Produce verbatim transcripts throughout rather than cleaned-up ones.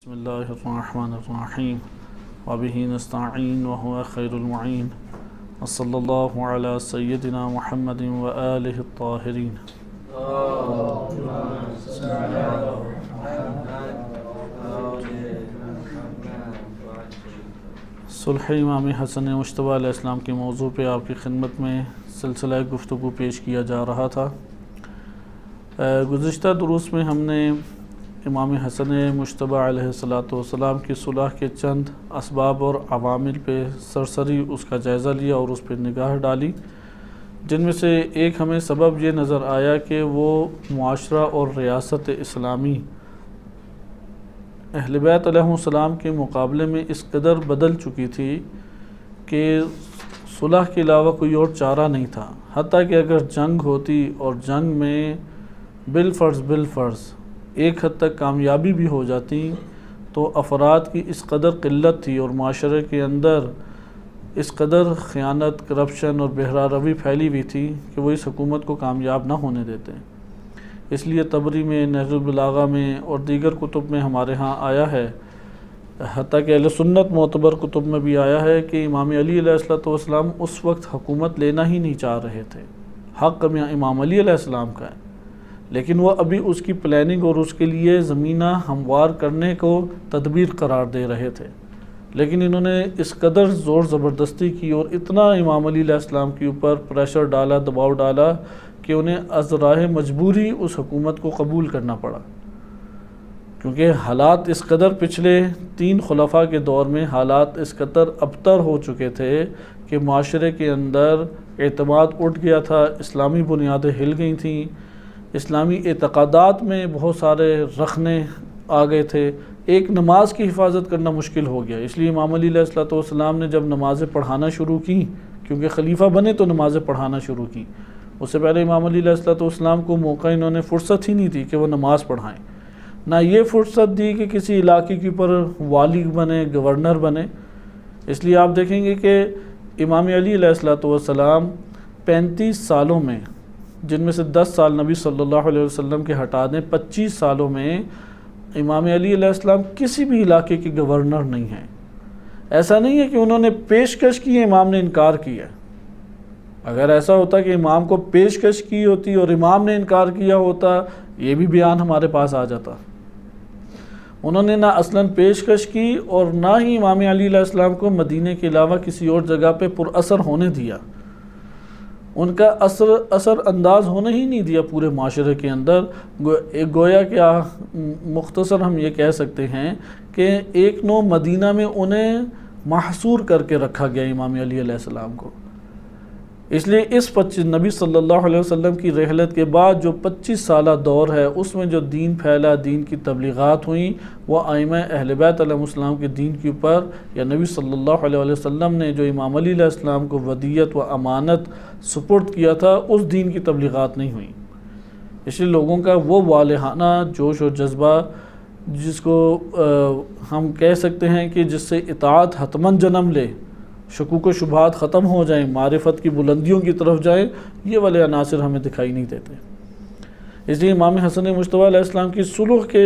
بسم اللہ الرحمن الرحیم وبہ نستعین وهو خیر المعین وصلی اللہ علی سیدنا محمد وآلہ الطاہرین۔ صلح امام حسن مجتبیٰ علیہ السلام کے موضوع پہ آپ کی خدمت میں سلسلہ گفتگو پیش کیا جا رہا تھا۔ گزشتہ دروس میں ہم نے امام حسن مجتبیٰ علیہ السلام کی صلح کے چند اسباب اور عوامل پہ سرسری اس کا جائزہ لیا اور اس پہ نگاہ ڈالی، جن میں سے ایک ہمیں سبب یہ نظر آیا کہ وہ معاشرہ اور ریاست اسلامی اہل بیت علیہ السلام کے مقابلے میں اس قدر بدل چکی تھی کہ صلح کے علاوہ کوئی اور چارہ نہیں تھا، حتیٰ کہ اگر جنگ ہوتی اور جنگ میں بالفرض بالفرض ایک حد تک کامیابی بھی ہو جاتی تو افراد کی اس قدر قلت تھی اور معاشرے کے اندر اس قدر خیانت، کرپشن اور بہرہ روی پھیلی ہوئی تھی کہ وہ اس حکومت کو کامیاب نہ ہونے دیتے۔ اس لیے طبری میں، نہج البلاغہ میں اور دیگر کتب میں ہمارے ہاں آیا ہے، حتیٰ کہ اہل سنت معتبر کتب میں بھی آیا ہے کہ امام علی علیہ السلام اس وقت حکومت لینا ہی نہیں چاہ رہے تھے۔ حق امام علی علیہ السلام کا ہے، لیکن وہ ابھی اس کی پلاننگ اور اس کے لیے زمینہ ہموار کرنے کو تدبیر قرار دے رہے تھے، لیکن انہوں نے اس قدر زور زبردستی کی اور اتنا امام علی علیہ السلام کے اوپر پریشر ڈالا، دباؤ ڈالا کہ انہیں از راہ مجبوری اس حکومت کو قبول کرنا پڑا، کیونکہ حالات اس قدر پچھلے تین خلفاء کے دور میں حالات اس قدر ابتر ہو چکے تھے کہ معاشرے کے اندر اعتماد اٹھ گیا تھا، اسلامی بنیادیں ہل گئی تھیں، اسلامی اعتقادات میں بہت سارے رخنے آ گئے تھے، ایک نماز کی حفاظت کرنا مشکل ہو گیا۔ اس لیے امام علی علیہ السلام نے جب نمازیں پڑھانا شروع کی، کیونکہ خلیفہ بنے تو نمازیں پڑھانا شروع کی، اس سے پہلے امام علی علیہ السلام کو موقع انہوں نے فرصت ہی نہیں دی کہ وہ نماز پڑھائیں، نہ یہ فرصت دی کہ کسی علاقے کے اوپر والی بنے، گورنر بنے۔ اس لیے آپ دیکھیں گے کہ امام علی علیہ السلام پینتیس سالوں میں، جن میں سے دس سال نبی صلی اللہ علیہ وسلم کے ہٹا دیں، پچیس سالوں میں امام علی علیہ السلام کسی بھی علاقے کے گورنر نہیں ہیں۔ ایسا نہیں ہے کہ انہوں نے پیشکش کی، امام نے انکار کیا۔ اگر ایسا ہوتا کہ امام کو پیشکش کی ہوتی اور امام نے انکار کیا ہوتا، یہ بھی بیان ہمارے پاس آ جاتا۔ انہوں نے نہ اصلاً پیشکش کی اور نہ ہی امام علی علیہ السلام کو مدینہ کے علاوہ کسی اور جگہ پہ پر اثر ہونے دیا، ان کا اثر اثر انداز ہونے ہی نہیں دیا پورے معاشرے کے اندر۔ گویا کیا مختصر ہم یہ کہہ سکتے ہیں کہ ایک نو مدینہ میں انہیں محصور کر کے رکھا گیا امام علی علیہ السلام کو۔ اس لیے اس پچیس نبی صلی اللہ علیہ وسلم کی رحلت کے بعد جو پچیس سالہ دور ہے، اس میں جو دین پھیلا، دین کی تبلیغات ہوئیں، وہ ائمہ اہل بیت علیہ السلام کے دین کے اوپر، یا نبی صلی اللہ علیہ وسلم نے جو امام علی علیہ السلام کو ودیت و امانت سپرد کیا تھا، اس دین کی تبلیغات نہیں ہوئیں۔ اس لیے لوگوں کا وہ والہانہ جوش و جذبہ، جس کو ہم کہہ سکتے ہیں کہ جس سے اطاعت حتماً جنم لے، شکوک و شبہات ختم ہو جائیں، معرفت کی بلندیوں کی طرف جائیں، یہ والے عناصر ہمیں دکھائی نہیں دیتے۔ اس لیے امام حسن مجتبیٰ علیہ السلام کی صلح کے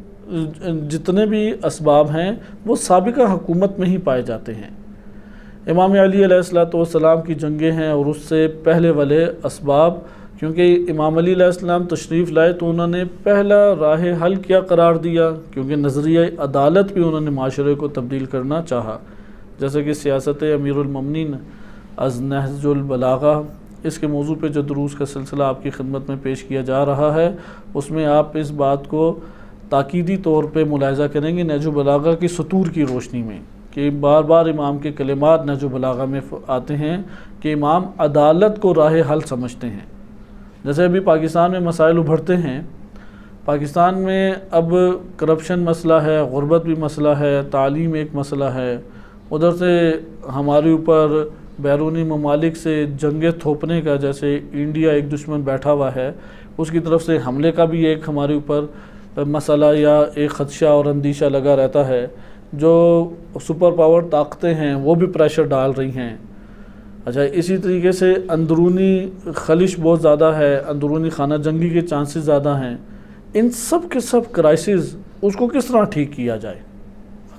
جتنے بھی اسباب ہیں وہ سابقہ حکومت میں ہی پائے جاتے ہیں۔ امام علی علیہ السلام کی جنگیں ہیں اور اس سے پہلے والے اسباب، کیونکہ امام علی علیہ السلام تشریف لائے تو انہوں نے پہلا راہ حل کیا قرار دیا، کیونکہ نظریہ عدالت بھی انہوں نے معاشرے کو تبدیل کرنا چاہا، جیسے کہ سیاست امیر المومنین از نہج البلاغہ، اس کے موضوع پہ جو دروس کا سلسلہ آپ کی خدمت میں پیش کیا جا رہا ہے، اس میں آپ اس بات کو تاکیدی طور پہ ملاحظہ کریں گے نہج البلاغہ کی سطور کی روشنی میں، کہ بار بار امام کے کلمات نہج البلاغہ میں آتے ہیں کہ امام عدالت کو راہ حل سمجھتے ہیں۔ جیسے ابھی پاکستان میں مسائل ابھرتے ہیں، پاکستان میں اب کرپشن مسئلہ ہے، غربت بھی مسئلہ ہے، تعلیم ایک مسئلہ ہے، ادھر سے ہمارے اوپر بیرونی ممالک سے جنگیں تھوپنے کا، جیسے انڈیا ایک دشمن بیٹھا ہوا ہے، اس کی طرف سے حملے کا بھی ایک ہمارے اوپر مسئلہ یا ایک خدشہ اور اندیشہ لگا رہتا ہے۔ جو سپر پاور طاقتیں ہیں وہ بھی پریشر ڈال رہی ہیں۔ اچھا، اسی طریقے سے اندرونی خلش بہت زیادہ ہے، اندرونی خانہ جنگی کے چانسز زیادہ ہیں۔ ان سب کے سب کرائسز اس کو کس طرح ٹھیک کیا جائے؟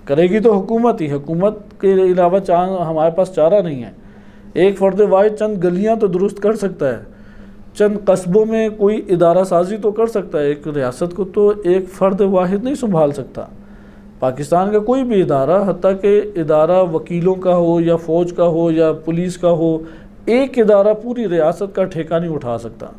کرے گی تو حکومت ہی، حکومت کے علاوہ ہمارے پاس چارہ نہیں ہے۔ ایک فرد واحد چند گلیاں تو درست کر سکتا ہے، چند قصبوں میں کوئی ادارہ سازی تو کر سکتا ہے، ایک ریاست کو تو ایک فرد واحد نہیں سنبھال سکتا۔ پاکستان کا کوئی بھی ادارہ، حتیٰ کہ ادارہ وکیلوں کا ہو یا فوج کا ہو یا پولیس کا ہو، ایک ادارہ پوری ریاست کا ٹھیکہ نہیں اٹھا سکتا۔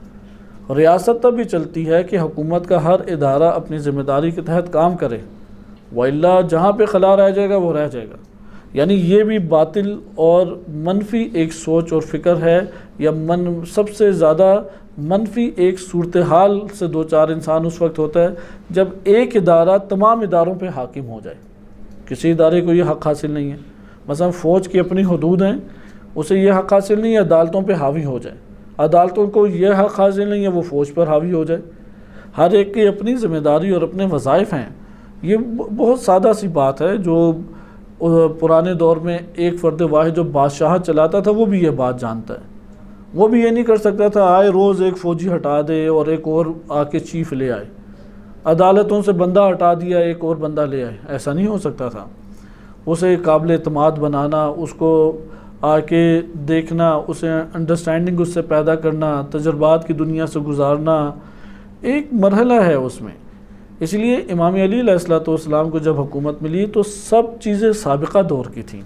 ریاست تب بھی چلتی ہے کہ حکومت کا ہر ادارہ اپنی ذمہ داری کے تحت کام کرے، وَإِلَّا جہاں پہ خلا رہ جائے گا وہ رہ جائے گا۔ یعنی یہ بھی باطل اور منفی ایک سوچ اور فکر ہے، یا من سب سے زیادہ منفی ایک صورتحال سے دو چار انسان اس وقت ہوتا ہے جب ایک ادارہ تمام اداروں پہ حاکم ہو جائے۔ کسی ادارے کو یہ حق حاصل نہیں ہے، مثلا فوج کی اپنی حدود ہیں، اسے یہ حق حاصل نہیں ہے عدالتوں پہ حاوی ہو جائے، عدالتوں کو یہ حق حاصل نہیں ہے وہ فوج پر حاوی ہو جائے۔ ہر ایک کی اپنی ذمہ داری اور اپنے وظائف ہیں۔ یہ بہت سادہ سی بات ہے، جو پرانے دور میں ایک فرد واحد جو بادشاہ چلاتا تھا وہ بھی یہ بات جانتا ہے۔ وہ بھی یہ نہیں کر سکتا تھا آئے روز ایک فوجی ہٹا دے اور ایک اور آ کے چیف لے آئے، عدالتوں سے بندہ ہٹا دیا ایک اور بندہ لے آئے، ایسا نہیں ہو سکتا تھا۔ اسے قابل اعتماد بنانا، اس کو آ کے دیکھنا، اسے انڈرسٹینڈنگ اس سے پیدا کرنا، تجربات کی دنیا سے گزارنا، ایک مرحلہ ہے اس میں۔ اس لیے امام علی علیہ الصلوۃ والسلام کو جب حکومت ملی تو سب چیزیں سابقہ دور کی تھیں۔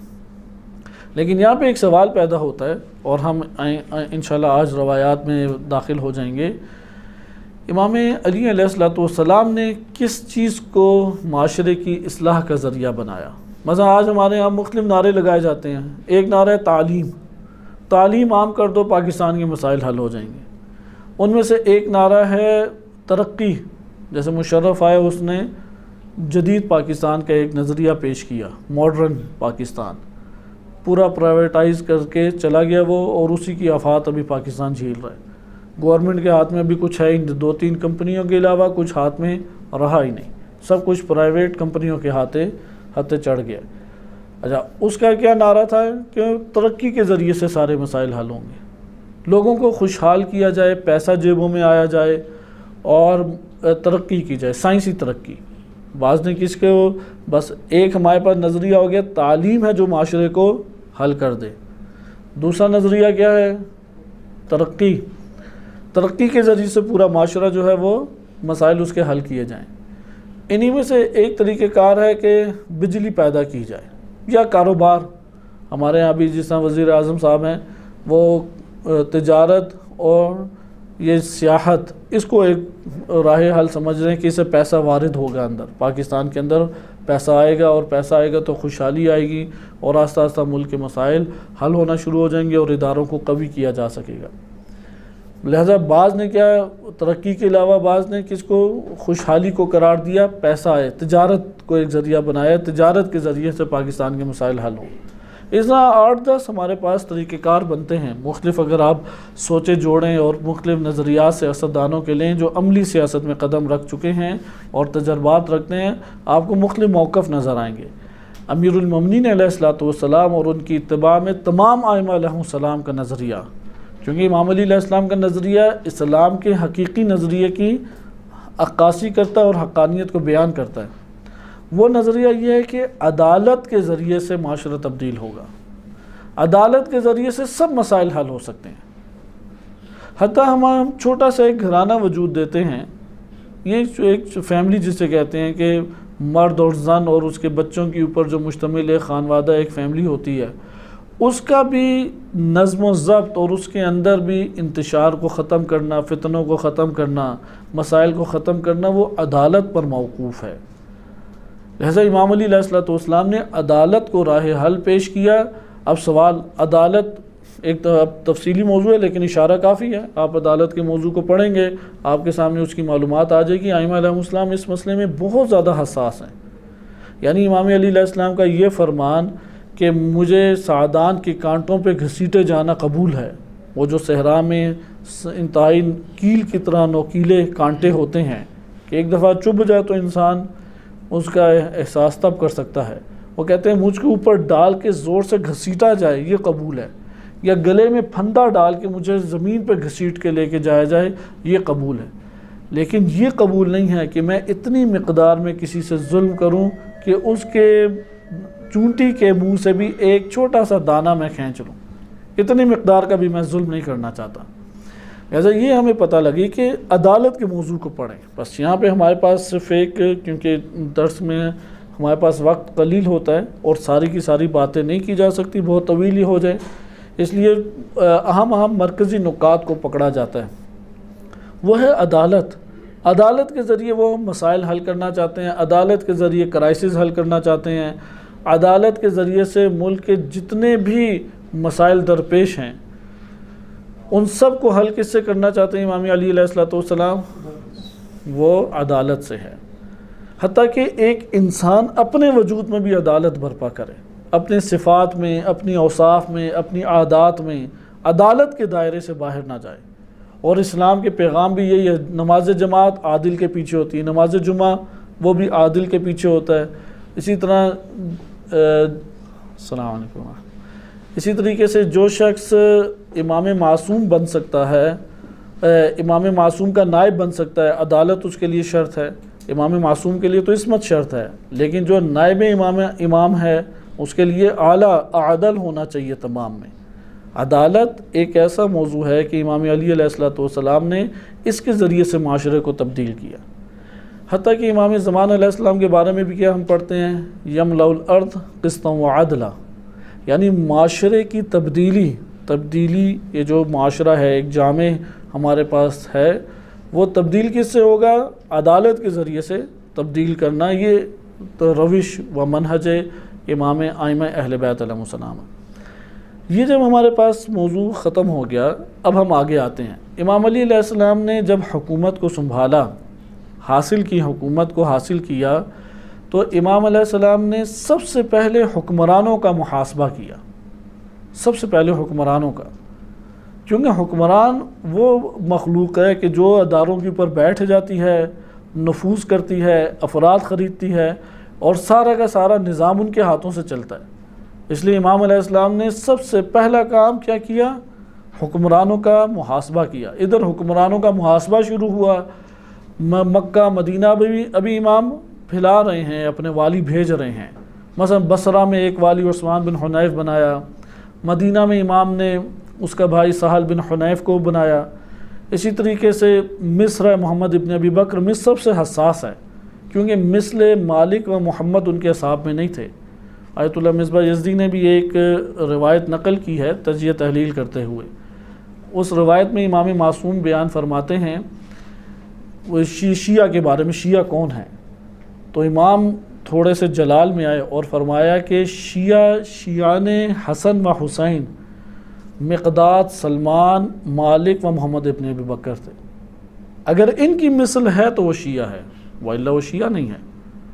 لیکن یہاں پہ ایک سوال پیدا ہوتا ہے، اور ہم انشاءاللہ آج روایات میں داخل ہو جائیں گے۔ امام علی علیہ الصلوۃ والسلام نے کس چیز کو معاشرے کی اصلاح کا ذریعہ بنایا؟ مثلا آج ہمارے یہاں مختلف نعرے لگائے جاتے ہیں۔ ایک نعرہ ہے تعلیم، تعلیم عام کر دو پاکستان کے مسائل حل ہو جائیں گے۔ ان میں سے ایک نعرہ ہے ترقی، جیسے مشرف آئے اس نے جدید پاکستان کا ایک نظریہ پیش کیا، ماڈرن پاکستان، پورا پرائیویٹائز کر کے چلا گیا وہ، اور اسی کی آفات ابھی پاکستان جھیل رہا ہے۔ گورنمنٹ کے ہاتھ میں ابھی کچھ ہے ہی نہیں، دو تین کمپنیوں کے علاوہ کچھ ہاتھ میں رہا ہی نہیں، سب کچھ پرائیویٹ کمپنیوں کے ہاتھے ہاتھے چڑھ گیا۔ اچھا، اس کا کیا نعرہ تھا کہ ترقی کے ذریعے سے سارے مسائل حل ہوں گے، لوگوں کو خوشحال کیا جائے، پیسہ جیبوں میں آیا جائے اور ترقی کی جائے، سائنسی ترقی۔ بعض نے کس کے بس ایک ہمارے پاس نظریہ ہو گیا تعلیم ہے جو معاشرے کو حل کر دے، دوسرا نظریہ کیا ہے؟ ترقی، ترقی کے ذریعے سے پورا معاشرہ جو ہے وہ مسائل اس کے حل کیے جائیں۔ انہی میں سے ایک طریقہ کار ہے کہ بجلی پیدا کی جائے یا کاروبار۔ ہمارے یہاں بھی جس طرح وزیر اعظم صاحب ہیں وہ تجارت اور یہ سیاحت، اس کو ایک راہ حل سمجھ رہے ہیں کہ اسے پیسہ وارد ہوگا اندر، پاکستان کے اندر پیسہ آئے گا، اور پیسہ آئے گا تو خوشحالی آئے گی، اور آہستہ آہستہ ملک کے مسائل حل ہونا شروع ہو جائیں گے اور اداروں کو قوی کیا جا سکے گا۔ لہذا بعض نے کیا ترقی کے علاوہ بعض نے کس کو خوشحالی کو قرار دیا، پیسہ آئے، تجارت کو ایک ذریعہ بنایا، تجارت کے ذریعے سے پاکستان کے مسائل حل ہوں۔ اس طرح آٹھ دس ہمارے پاس طریقہ کار بنتے ہیں مختلف، اگر آپ سوچے جوڑیں اور مختلف نظریات سیاستدانوں کے لیں جو عملی سیاست میں قدم رکھ چکے ہیں اور تجربات رکھتے ہیں، آپ کو مختلف موقف نظر آئیں گے۔ امیر المومنین علیہ الصلوۃ والسلام اور ان کی اتباع میں تمام ائمہ علیہم السلام کا نظریہ، کیونکہ امام علی علیہ السلام کا نظریہ اسلام کے حقیقی نظریے کی عکاسی کرتا ہے اور حقانیت کو بیان کرتا ہے۔ وہ نظریہ یہ ہے کہ عدالت کے ذریعے سے معاشرہ تبدیل ہوگا، عدالت کے ذریعے سے سب مسائل حل ہو سکتے ہیں۔ حتیٰ ہم ہم چھوٹا سا ایک گھرانہ وجود دیتے ہیں، یہ ایک فیملی جسے کہتے ہیں کہ مرد اور زن اور اس کے بچوں کے اوپر جو مشتمل ایک خانوادہ ایک فیملی ہوتی ہے، اس کا بھی نظم و ضبط اور اس کے اندر بھی انتشار کو ختم کرنا، فتنوں کو ختم کرنا، مسائل کو ختم کرنا، وہ عدالت پر موقوف ہے۔ لہذا امام علی علیہ الصلوۃ والسلام نے عدالت کو راہ حل پیش کیا۔ اب سوال، عدالت ایک تفصیلی موضوع ہے لیکن اشارہ کافی ہے، آپ عدالت کے موضوع کو پڑھیں گے آپ کے سامنے اس کی معلومات آ جائے گی۔ ائمہ علیہ السلام اس مسئلے میں بہت زیادہ حساس ہیں، یعنی امام علی علیہ السلام کا یہ فرمان کہ مجھے سعدان کے کانٹوں پہ گھسیٹے جانا قبول ہے، وہ جو صحرا میں انتہائی کیل کی طرح نوکیلے کانٹے ہوتے ہیں کہ ایک دفعہ چبھ جائے تو انسان اس کا احساس تب کر سکتا ہے، وہ کہتے ہیں مجھ کے اوپر ڈال کے زور سے گھسیٹا جائے یہ قبول ہے، یا گلے میں پھندا ڈال کے مجھے زمین پہ گھسیٹ کے لے کے جایا جائے یہ قبول ہے، لیکن یہ قبول نہیں ہے کہ میں اتنی مقدار میں کسی سے ظلم کروں کہ اس کے چونٹی کے منہ سے بھی ایک چھوٹا سا دانہ میں کھینچ لوں، اتنی مقدار کا بھی میں ظلم نہیں کرنا چاہتا۔ لہٰذا یہ ہمیں پتہ لگی کہ عدالت کے موضوع کو پڑھیں۔ بس یہاں پہ ہمارے پاس صرف ایک، کیونکہ درس میں ہمارے پاس وقت قلیل ہوتا ہے اور ساری کی ساری باتیں نہیں کی جا سکتی، بہت طویل ہی ہو جائے، اس لیے اہم اہم مرکزی نکات کو پکڑا جاتا ہے۔ وہ ہے عدالت۔ عدالت کے ذریعے وہ مسائل حل کرنا چاہتے ہیں، عدالت کے ذریعے کرائسس حل کرنا چاہتے ہیں، عدالت کے ذریعے سے ملک کے جتنے بھی مسائل درپیش ہیں ان سب کو حل کس سے کرنا چاہتے ہیں امام علی علیہ الصلوۃ والسلام؟ وہ عدالت سے ہے۔ حتیٰ کہ ایک انسان اپنے وجود میں بھی عدالت برپا کرے، اپنے صفات میں، اپنی اوصاف میں، اپنی عادات میں عدالت کے دائرے سے باہر نہ جائے۔ اور اسلام کے پیغام بھی یہی ہے، نماز جماعت عادل کے پیچھے ہوتی ہے، نماز جمعہ وہ بھی عادل کے پیچھے ہوتا ہے۔ اسی طرح السلام علیکم اسی طریقے سے جو شخص امام معصوم بن سکتا ہے، امام معصوم کا نائب بن سکتا ہے، عدالت اس کے لیے شرط ہے۔ امام معصوم کے لیے تو عصمت شرط ہے، لیکن جو نائب امام امام ہے اس کے لیے اعلیٰ عادل ہونا چاہیے تمام میں۔ عدالت ایک ایسا موضوع ہے کہ امام علی علیہ الصلوۃ والسلام نے اس کے ذریعے سے معاشرے کو تبدیل کیا۔ حتیٰ کہ امام زمان علیہ السلام کے بارے میں بھی کیا ہم پڑھتے ہیں، یملأ الارض قسطا وعدلا، یعنی معاشرے کی تبدیلی تبدیلی یہ جو معاشرہ ہے ایک جامع ہمارے پاس ہے، وہ تبدیل کس سے ہوگا؟ عدالت کے ذریعے سے تبدیل کرنا۔ یہ تو روش و منہج امام ائمہ اہل بیت علیہ السلام۔ یہ جب ہمارے پاس موضوع ختم ہو گیا، اب ہم آگے آتے ہیں۔ امام علی علیہ السلام نے جب حکومت کو سنبھالا، حاصل کی، حکومت کو حاصل کیا، تو امام علیہ السلام نے سب سے پہلے حکمرانوں کا محاسبہ کیا، سب سے پہلے حکمرانوں کا، کیونکہ حکمران وہ مخلوق ہے کہ جو اداروں کے اوپر بیٹھ جاتی ہے، نفوذ کرتی ہے، افراد خریدتی ہے، اور سارا کا سارا نظام ان کے ہاتھوں سے چلتا ہے۔ اس لیے امام علیہ السلام نے سب سے پہلا کام کیا کیا؟ حکمرانوں کا محاسبہ کیا۔ ادھر حکمرانوں کا محاسبہ شروع ہوا، مکہ مدینہ بھی ابھی امام پھیلا رہے ہیں، اپنے والی بھیج رہے ہیں۔ مثلا بصرہ میں ایک والی عثمان بن حنیف بنایا، مدینہ میں امام نے اس کا بھائی سہل بن حنیف کو بنایا۔ اسی طریقے سے مصر ہے، محمد ابن ابی بکر مصر سب سے حساس ہے، کیونکہ مثل مالک و محمد ان کے اصحاب میں نہیں تھے۔ آیت اللہ مصباح یزدی نے بھی ایک روایت نقل کی ہے تجزیہ تحلیل کرتے ہوئے۔ اس روایت میں امام معصوم بیان فرماتے ہیں وہ شیعہ کے بارے میں، شیعہ کون ہیں، تو امام تھوڑے سے جلال میں آئے اور فرمایا کہ شیعہ شیعان حسن و حسین مقداد، سلمان، مالک و محمد ابن ابی بکر تھے۔ اگر ان کی مثل ہے تو وہ شیعہ ہے، وإلا وہ شیعہ نہیں ہے۔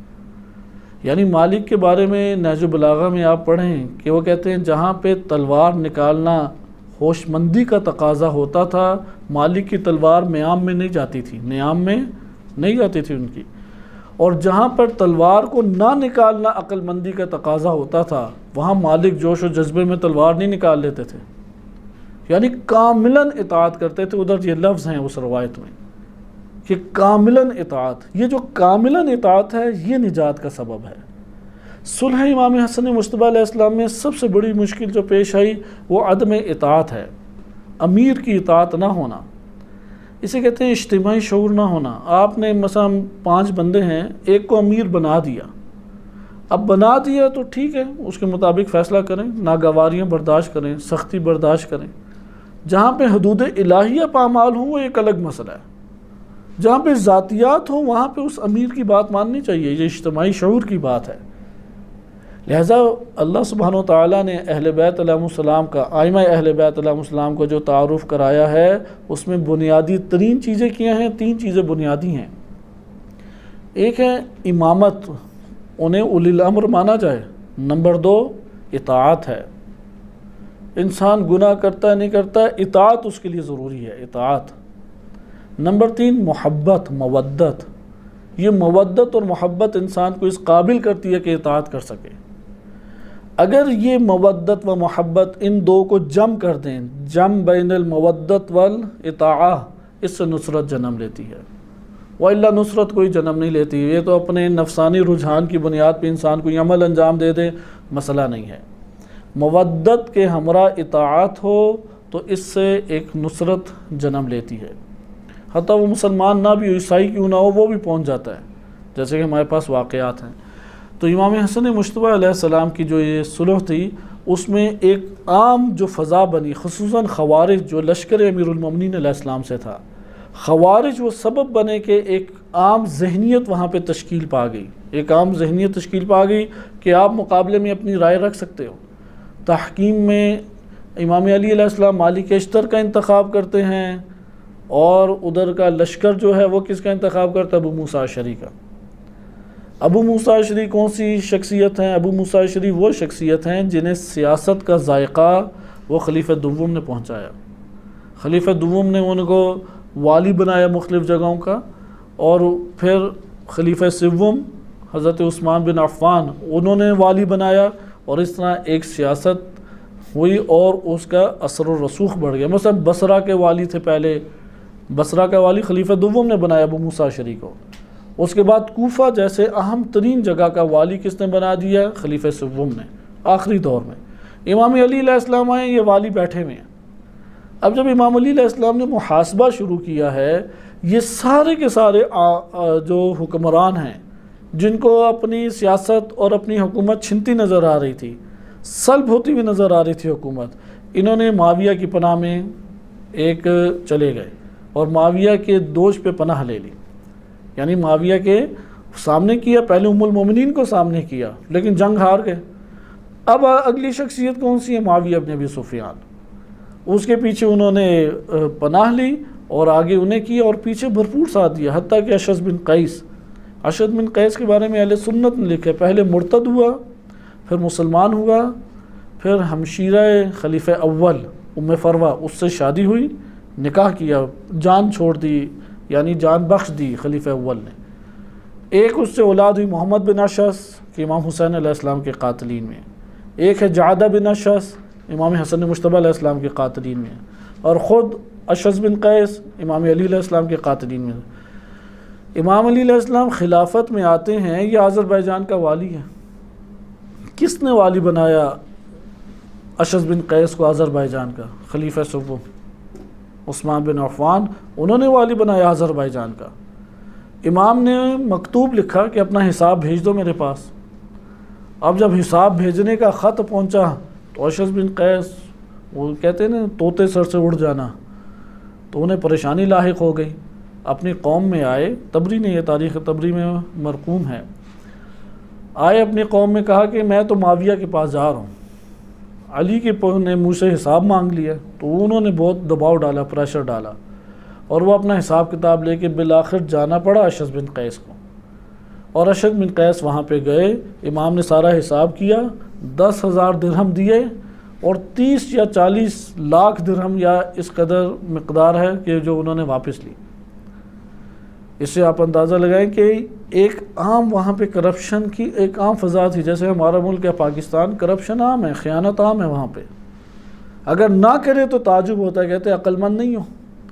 یعنی مالک کے بارے میں نہج البلاغہ میں آپ پڑھیں کہ وہ کہتے ہیں جہاں پہ تلوار نکالنا ہوش مندی کا تقاضا ہوتا تھا، مالک کی تلوار میام میں نہیں جاتی تھی، نیام میں نہیں جاتی تھی ان کی، اور جہاں پر تلوار کو نہ نکالنا عقل مندی کا تقاضا ہوتا تھا وہاں مالک جوش و جذبے میں تلوار نہیں نکال لیتے تھے، یعنی کاملاً اطاعت کرتے تھے۔ ادھر یہ لفظ ہیں اس روایت میں کہ کاملاً اطاعت، یہ جو کاملاً اطاعت ہے یہ نجات کا سبب ہے۔ صلح امام حسن مجتبیٰ علیہ السلام میں سب سے بڑی مشکل جو پیش آئی وہ عدم اطاعت ہے، امیر کی اطاعت نہ ہونا، اسے کہتے ہیں اجتماعی شعور نہ ہونا۔ آپ نے مثلا پانچ بندے ہیں، ایک کو امیر بنا دیا، اب بنا دیا تو ٹھیک ہے، اس کے مطابق فیصلہ کریں، ناگواریاں برداشت کریں، سختی برداشت کریں۔ جہاں پہ حدود الہیہ پامال ہوں وہ ایک الگ مسئلہ ہے، جہاں پہ ذاتیات ہوں وہاں پہ اس امیر کی بات ماننی چاہیے، یہ اجتماعی شعور کی بات ہے۔ لہٰذا اللہ سبحانہ و تعالیٰ نے اہل بیت علیہ السلام کا، ائمہ اہل بیت علیہ السلام کو جو تعارف کرایا ہے اس میں بنیادی ترین چیزیں کیا ہیں؟ تین چیزیں بنیادی ہیں۔ ایک ہے امامت، انہیں اولی الامر مانا جائے۔ نمبر دو اطاعت ہے، انسان گناہ کرتا ہے نہیں کرتا ہے، اطاعت اس کے لیے ضروری ہے، اطاعت۔ نمبر تین محبت، مودت، یہ مودت اور محبت انسان کو اس قابل کرتی ہے کہ اطاعت کر سکے۔ اگر یہ مودت و محبت ان دو کو جم کر دیں، جم بین المودت والاطاعہ، اس سے نصرت جنم لیتی ہے۔ وَإِلَّا نصرت کوئی جنم نہیں لیتی، یہ تو اپنے نفسانی رجحان کی بنیاد پہ انسان کوئی عمل انجام دے دے، مسئلہ نہیں ہے۔ مودت کے ہمراہ اطاعت ہو تو اس سے ایک نصرت جنم لیتی ہے، حتیٰ وہ مسلمان نہ بھی ہو، عیسائی کیوں نہ ہو، وہ بھی پہنچ جاتا ہے، جیسے کہ ہمارے پاس واقعات ہیں۔ تو امام حسن مجتبیٰ علیہ السلام کی جو یہ صلح تھی، اس میں ایک عام جو فضا بنی، خصوصاً خوارج جو لشکر امیر المومنین علیہ السلام سے تھا، خوارج وہ سبب بنے کہ ایک عام ذہنیت وہاں پہ تشکیل پا گئی، ایک عام ذہنیت تشکیل پا گئی کہ آپ مقابلے میں اپنی رائے رکھ سکتے ہو۔ تحکیم میں امام علی علیہ السلام مالک اشتر کا انتخاب کرتے ہیں، اور ادھر کا لشکر جو ہے وہ کس کا انتخاب کرتا ہے؟ ابو موسیٰ اشعری کا۔ ابو موسیٰ اشعری کون سی شخصیت ہیں؟ ابو موسیٰ اشعری وہ شخصیت ہیں جنہیں سیاست کا ذائقہ وہ خلیفہ دوم نے پہنچایا۔ خلیفہ دوم نے ان کو والی بنایا مختلف جگہوں کا، اور پھر خلیفہ سوم حضرت عثمان بن عفان انہوں نے والی بنایا، اور اس طرح ایک سیاست ہوئی اور اس کا اثر و رسوخ بڑھ گیا۔ مثلا بصرہ کے والی تھے پہلے، بصرہ کا والی خلیفہ دوم نے بنایا ابو موسیٰ اشعری کو، اس کے بعد کوفہ جیسے اہم ترین جگہ کا والی کس نے بنا دیا؟ خلیفہ سوم نے، آخری دور میں۔ امام علی علیہ السلام آئے، یہ والی بیٹھے ہوئے ہیں۔ اب جب امام علی علیہ السلام نے محاسبہ شروع کیا ہے، یہ سارے کے سارے جو حکمران ہیں جن کو اپنی سیاست اور اپنی حکومت چھنتی نظر آ رہی تھی، سلب ہوتی ہوئی نظر آ رہی تھی حکومت، انہوں نے معاویہ کی پناہ میں ایک چلے گئے اور معاویہ کے دوش پہ پناہ لے لی، یعنی معاویہ کے سامنے کیا، پہلے ام المومنین کو سامنے کیا لیکن جنگ ہار گئے۔ اب اگلی شخصیت کون سی ہے؟ معاویہ بن ابی سفیان، اس کے پیچھے انہوں نے پناہ لی اور آگے انہیں کیا اور پیچھے بھرپور ساتھ دیا، حتیٰ کہ اشعث بن قیس، اشعث بن قیس کے بارے میں اہل سنت نے لکھا، پہلے مرتد ہوا، پھر مسلمان ہوا، پھر ہمشیرہ خلیفہ اول ام فروہ اس سے شادی ہوئی، نکاح کیا، جان چھوڑ دی، یعنی جان بخش دی خلیفہ اول نے۔ ایک اس سے اولاد ہوئی محمد بن اشعث کہ امام حسین علیہ السلام کے قاتلین میں، ایک ہے جعدہ بن اشعث امام حسن مجتبیٰ علیہ السلام کے قاتلین میں، اور خود اشعث بن قیس امام علی علیہ السلام کے قاتلین میں۔ امام علی علیہ السلام خلافت میں آتے ہیں، یہ آذربائیجان کا والی ہے۔ کس نے والی بنایا اشعث بن قیس کو آذربائیجان کا؟ خلیفہ سوم عثمان بن عفان، انہوں نے والی بنایا آذربائیجان کا۔ امام نے مکتوب لکھا کہ اپنا حساب بھیج دو میرے پاس۔ اب جب حساب بھیجنے کا خط پہنچا تو اشعث بن قیس، وہ کہتے ہیں نا طوطے سر سے اڑ جانا، تو انہیں پریشانی لاحق ہو گئی، اپنی قوم میں آئے، تبری نے یہ تاریخ تبری میں مرقوم ہے، آئے اپنی قوم میں کہا کہ میں تو معاویہ کے پاس جا رہا ہوں، علی کے نے منہ سے حساب مانگ لیا، تو انہوں نے بہت دباؤ ڈالا، پریشر ڈالا، اور وہ اپنا حساب کتاب لے کے بالآخر جانا پڑا اشعث بن قیس کو، اور اشعث بن قیس وہاں پہ گئے، امام نے سارا حساب کیا، دس ہزار درہم دیے، اور تیس یا چالیس لاکھ درہم یا اس قدر مقدار ہے کہ جو انہوں نے واپس لی۔ اس سے آپ اندازہ لگائیں کہ ایک عام وہاں پہ کرپشن کی ایک عام فضا تھی، جیسے ہمارا ملک ہے پاکستان، کرپشن عام ہے، خیانت عام ہے وہاں پہ، اگر نہ کرے تو تعجب ہوتا ہے، کہتے ہیں عقل مند نہیں ہو،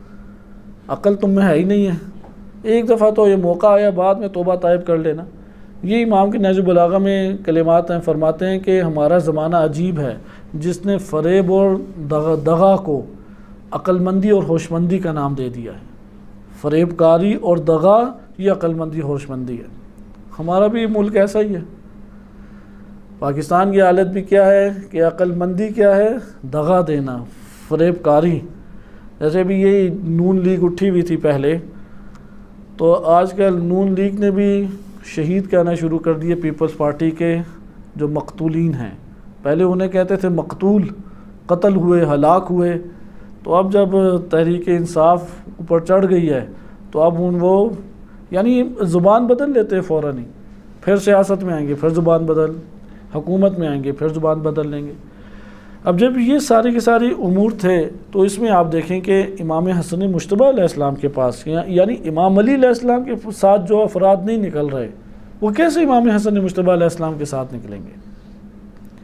عقل تم میں ہے ہی نہیں ہے، ایک دفعہ تو یہ موقع آیا، بعد میں توبہ طائب کر لینا۔ یہ امام کے نہج البلاغہ میں کلمات ہیں، فرماتے ہیں کہ ہمارا زمانہ عجیب ہے جس نے فریب اور دغا کو عقل مندی اور ہوش مندی کا نام دے دیا ہے۔ فریب کاری اور دغا یہ عقل مندی ہوش مندی ہے، ہمارا بھی ملک ایسا ہی ہے۔ پاکستان کی حالت بھی کیا ہے کہ عقل مندی کیا ہے؟ دغا دینا، فریب کاری۔ جیسے بھی یہی نون لیگ اٹھی ہوئی تھی پہلے، تو آج کل نون لیگ نے بھی شہید کہنا شروع کر دیے پیپلز پارٹی کے جو مقتولین ہیں، پہلے انہیں کہتے تھے مقتول، قتل ہوئے، ہلاک ہوئے، تو اب جب تحریک انصاف اوپر چڑھ گئی ہے تو اب ان وہ یعنی زبان بدل لیتے ہیں فوراً ہی، پھر سیاست میں آئیں گے پھر زبان بدل، حکومت میں آئیں گے پھر زبان بدل لیں گے۔ اب جب یہ سارے کے سارے امور تھے تو اس میں آپ دیکھیں کہ امام حسن مجتبیٰ علیہ السلام کے پاس، یعنی امام علی علیہ السلام کے ساتھ جو افراد نہیں نکل رہے، وہ کیسے امام حسن مجتبیٰ علیہ السلام کے ساتھ نکلیں گے؟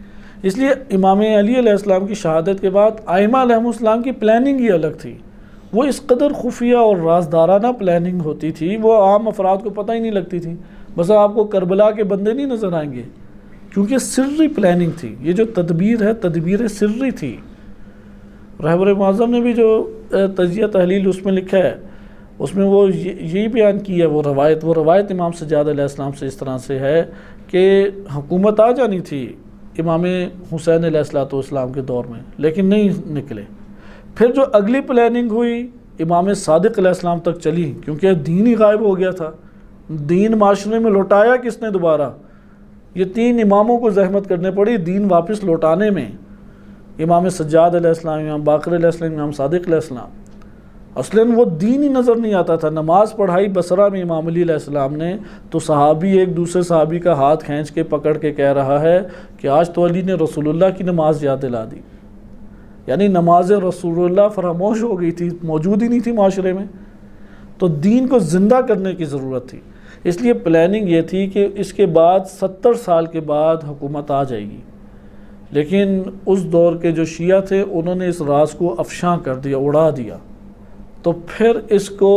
اس لیے امام علی علیہ السلام کی شہادت کے بعد ائمہ علیہ السلام کی پلاننگ ہی الگ تھی، وہ اس قدر خفیہ اور رازدارانہ پلاننگ ہوتی تھی، وہ عام افراد کو پتہ ہی نہیں لگتی تھی. بس آپ کو کربلا کے بندے نہیں نظر آئیں گے، کیونکہ سری پلاننگ تھی. یہ جو تدبیر ہے تدبیر سری تھی. رہبر معظم نے بھی جو تجزیہ تحلیل اس میں لکھا ہے، اس میں وہ یہی بیان کی ہے. وہ روایت وہ روایت امام سجاد علیہ السلام سے اس طرح سے ہے کہ حکومت آ جانی تھی امام حسین علیہ الصلوۃ والسلام کے دور میں، لیکن نہیں نکلے. پھر جو اگلی پلاننگ ہوئی امام صادق علیہ السلام تک چلی، کیونکہ دین ہی غائب ہو گیا تھا. دین معاشرے میں لوٹایا کس نے دوبارہ؟ یہ تین اماموں کو زحمت کرنے پڑی دین واپس لوٹانے میں. امام سجاد علیہ السلام، امام باقر علیہ السلام، امام صادق علیہ السلام. اصلاً وہ دین ہی نظر نہیں آتا تھا. نماز پڑھائی بصرہ میں امام علی علیہ السلام نے، تو صحابی ایک دوسرے صحابی کا ہاتھ کھینچ کے پکڑ کے کہہ رہا ہے کہ آج تو علی نے رسول اللہ کی نماز یاد دلا دی. یعنی نماز رسول اللہ فراموش ہو گئی تھی، موجود ہی نہیں تھی معاشرے میں. تو دین کو زندہ کرنے کی ضرورت تھی. اس لیے پلاننگ یہ تھی کہ اس کے بعد ستر سال کے بعد حکومت آ جائے گی. لیکن اس دور کے جو شیعہ تھے انہوں نے اس راز کو افشاں کر دیا، اڑا دیا. تو پھر اس کو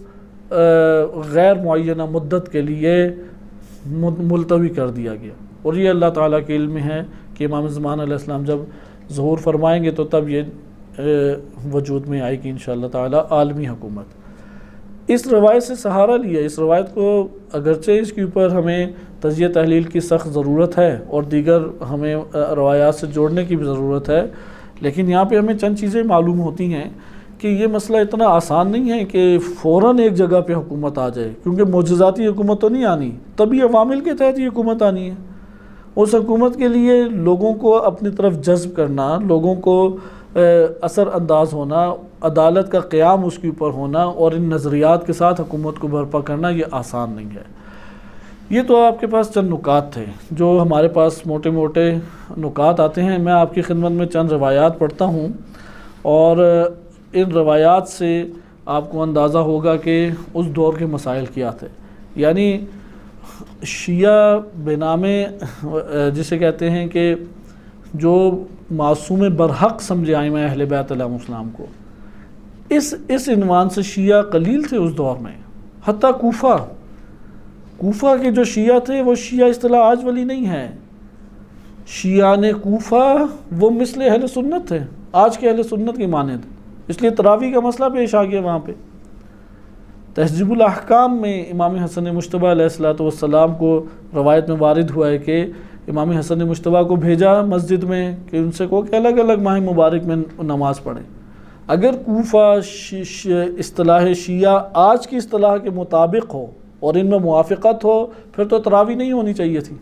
غیر معینہ مدت کے لیے ملتوی کر دیا گیا. اور یہ اللہ تعالیٰ کے علم میں ہے کہ امام زمان علیہ السلام جب ظہور فرمائیں گے تو تب یہ وجود میں آئے گی انشاءاللہ تعالیٰ عالمی حکومت. اس روایت سے سہارا لیا. اس روایت کو اگرچہ اس کے اوپر ہمیں تجزیہ تحلیل کی سخت ضرورت ہے اور دیگر ہمیں روایات سے جوڑنے کی بھی ضرورت ہے، لیکن یہاں پہ ہمیں چند چیزیں معلوم ہوتی ہیں کہ یہ مسئلہ اتنا آسان نہیں ہے کہ فوراً ایک جگہ پہ حکومت آ جائے، کیونکہ معجزاتی حکومت تو نہیں آنی، تبھی عوامل کے تحت یہ حکومت آنی ہے. اس حکومت کے لیے لوگوں کو اپنی طرف جذب کرنا، لوگوں کو اثر انداز ہونا، عدالت کا قیام اس کے اوپر ہونا اور ان نظریات کے ساتھ حکومت کو برپا کرنا یہ آسان نہیں ہے. یہ تو آپ کے پاس چند نکات تھے جو ہمارے پاس موٹے موٹے نکات آتے ہیں. میں آپ کی خدمت میں چند روایات پڑھتا ہوں اور ان روایات سے آپ کو اندازہ ہوگا کہ اس دور کے مسائل کیا تھے. یعنی شیعہ بنام جسے کہتے ہیں کہ جو معصوم برحق سمجھے ائمہ اہل بیت علیہ السلام کو، اس اس عنوان سے شیعہ قلیل تھے اس دور میں. حتیٰ کوفہ کوفہ کے جو شیعہ تھے وہ شیعہ اصطلاح آج والی نہیں ہے. شیعان کوفہ وہ مثل اہل سنت تھے، آج کے اہل سنت کی مانند. اس لیے تراویح کا مسئلہ پیش آ گیا وہاں پہ. تہذیب الاحکام میں امام حسن مجتبیٰ علیہ الصلوۃ والسلام کو روایت میں وارد ہوا ہے کہ امام حسن مجتبیٰ کو بھیجا مسجد میں کہ ان سے کہو کہ الگ الگ ماہ مبارک میں نماز پڑھیں. اگر کوفہ اصطلاح شیعہ آج کی اصطلاح کے مطابق ہو اور ان میں موافقت ہو، پھر تو تراویح نہیں ہونی چاہیے تھی.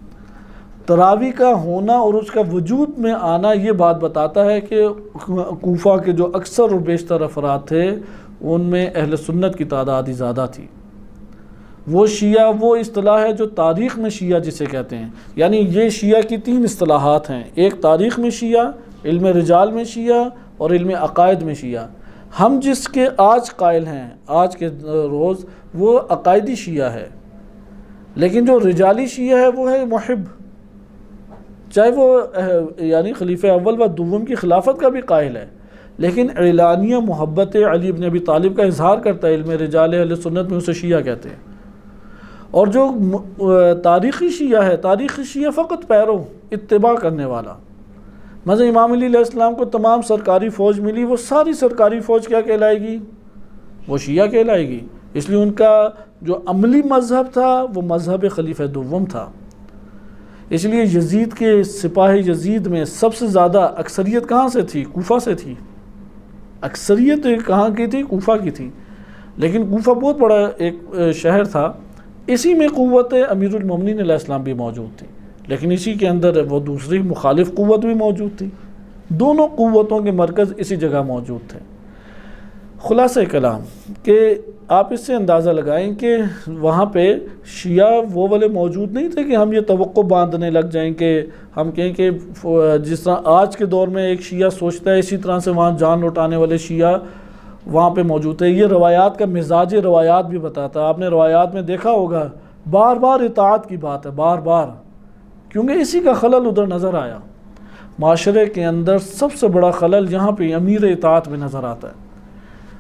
تراویح کا ہونا اور اس کا وجود میں آنا یہ بات بتاتا ہے کہ کوفہ کے جو اکثر اور بیشتر افراد تھے ان میں اہل سنت کی تعداد ہی زیادہ تھی. وہ شیعہ وہ اصطلاح ہے جو تاریخ میں شیعہ جسے کہتے ہیں. یعنی یہ شیعہ کی تین اصطلاحات ہیں، ایک تاریخ میں شیعہ، علم رجال میں شیعہ اور علم عقائد میں شیعہ. ہم جس کے آج قائل ہیں آج کے روز وہ عقائدی شیعہ ہے، لیکن جو رجالی شیعہ ہے وہ ہے محب، چاہے وہ یعنی خلیفہ اول و دوم کی خلافت کا بھی قائل ہے، لیکن اعلانیہ محبت علی بن ابی طالب کا اظہار کرتا ہے. علم رجال اہل سنت میں اسے شیعہ کہتے ہیں. اور جو تاریخی شیعہ ہے، تاریخی شیعہ فقط پیرو، اتباع کرنے والا. مثلا امام علی علیہ السلام کو تمام سرکاری فوج ملی، وہ ساری سرکاری فوج کیا کہلائے گی؟ وہ شیعہ کہلائے گی. اس لیے ان کا جو عملی مذہب تھا وہ مذہب خلیفہ دوم تھا. اس لیے یزید کے سپاہ یزید میں سب سے زیادہ اکثریت کہاں سے تھی؟ کوفہ سے تھی. اکثریت کہاں کی تھی؟ کوفہ کی تھی. لیکن کوفہ بہت بڑا ایک شہر تھا، اسی میں قوت امیر المومنین علیہ السلام بھی موجود تھی، لیکن اسی کے اندر وہ دوسری مخالف قوت بھی موجود تھی. دونوں قوتوں کے مرکز اسی جگہ موجود تھے. خلاصہ کلام کہ آپ اس سے اندازہ لگائیں کہ وہاں پہ شیعہ وہ والے موجود نہیں تھے کہ ہم یہ توقع باندھنے لگ جائیں کہ ہم کہیں کہ جس طرح آج کے دور میں ایک شیعہ سوچتا ہے اسی طرح سے وہاں جان لوٹانے والے شیعہ وہاں پہ موجود تھے. یہ روایات کا مزاج روایات بھی بتاتا ہے. آپ نے روایات میں دیکھا ہوگا بار بار اطاعت کی بات ہے، بار بار، کیونکہ اسی کا خلل ادھر نظر آیا. معاشرے کے اندر سب سے بڑا خلل یہاں پہ امیر اطاعت میں نظر آتا ہے.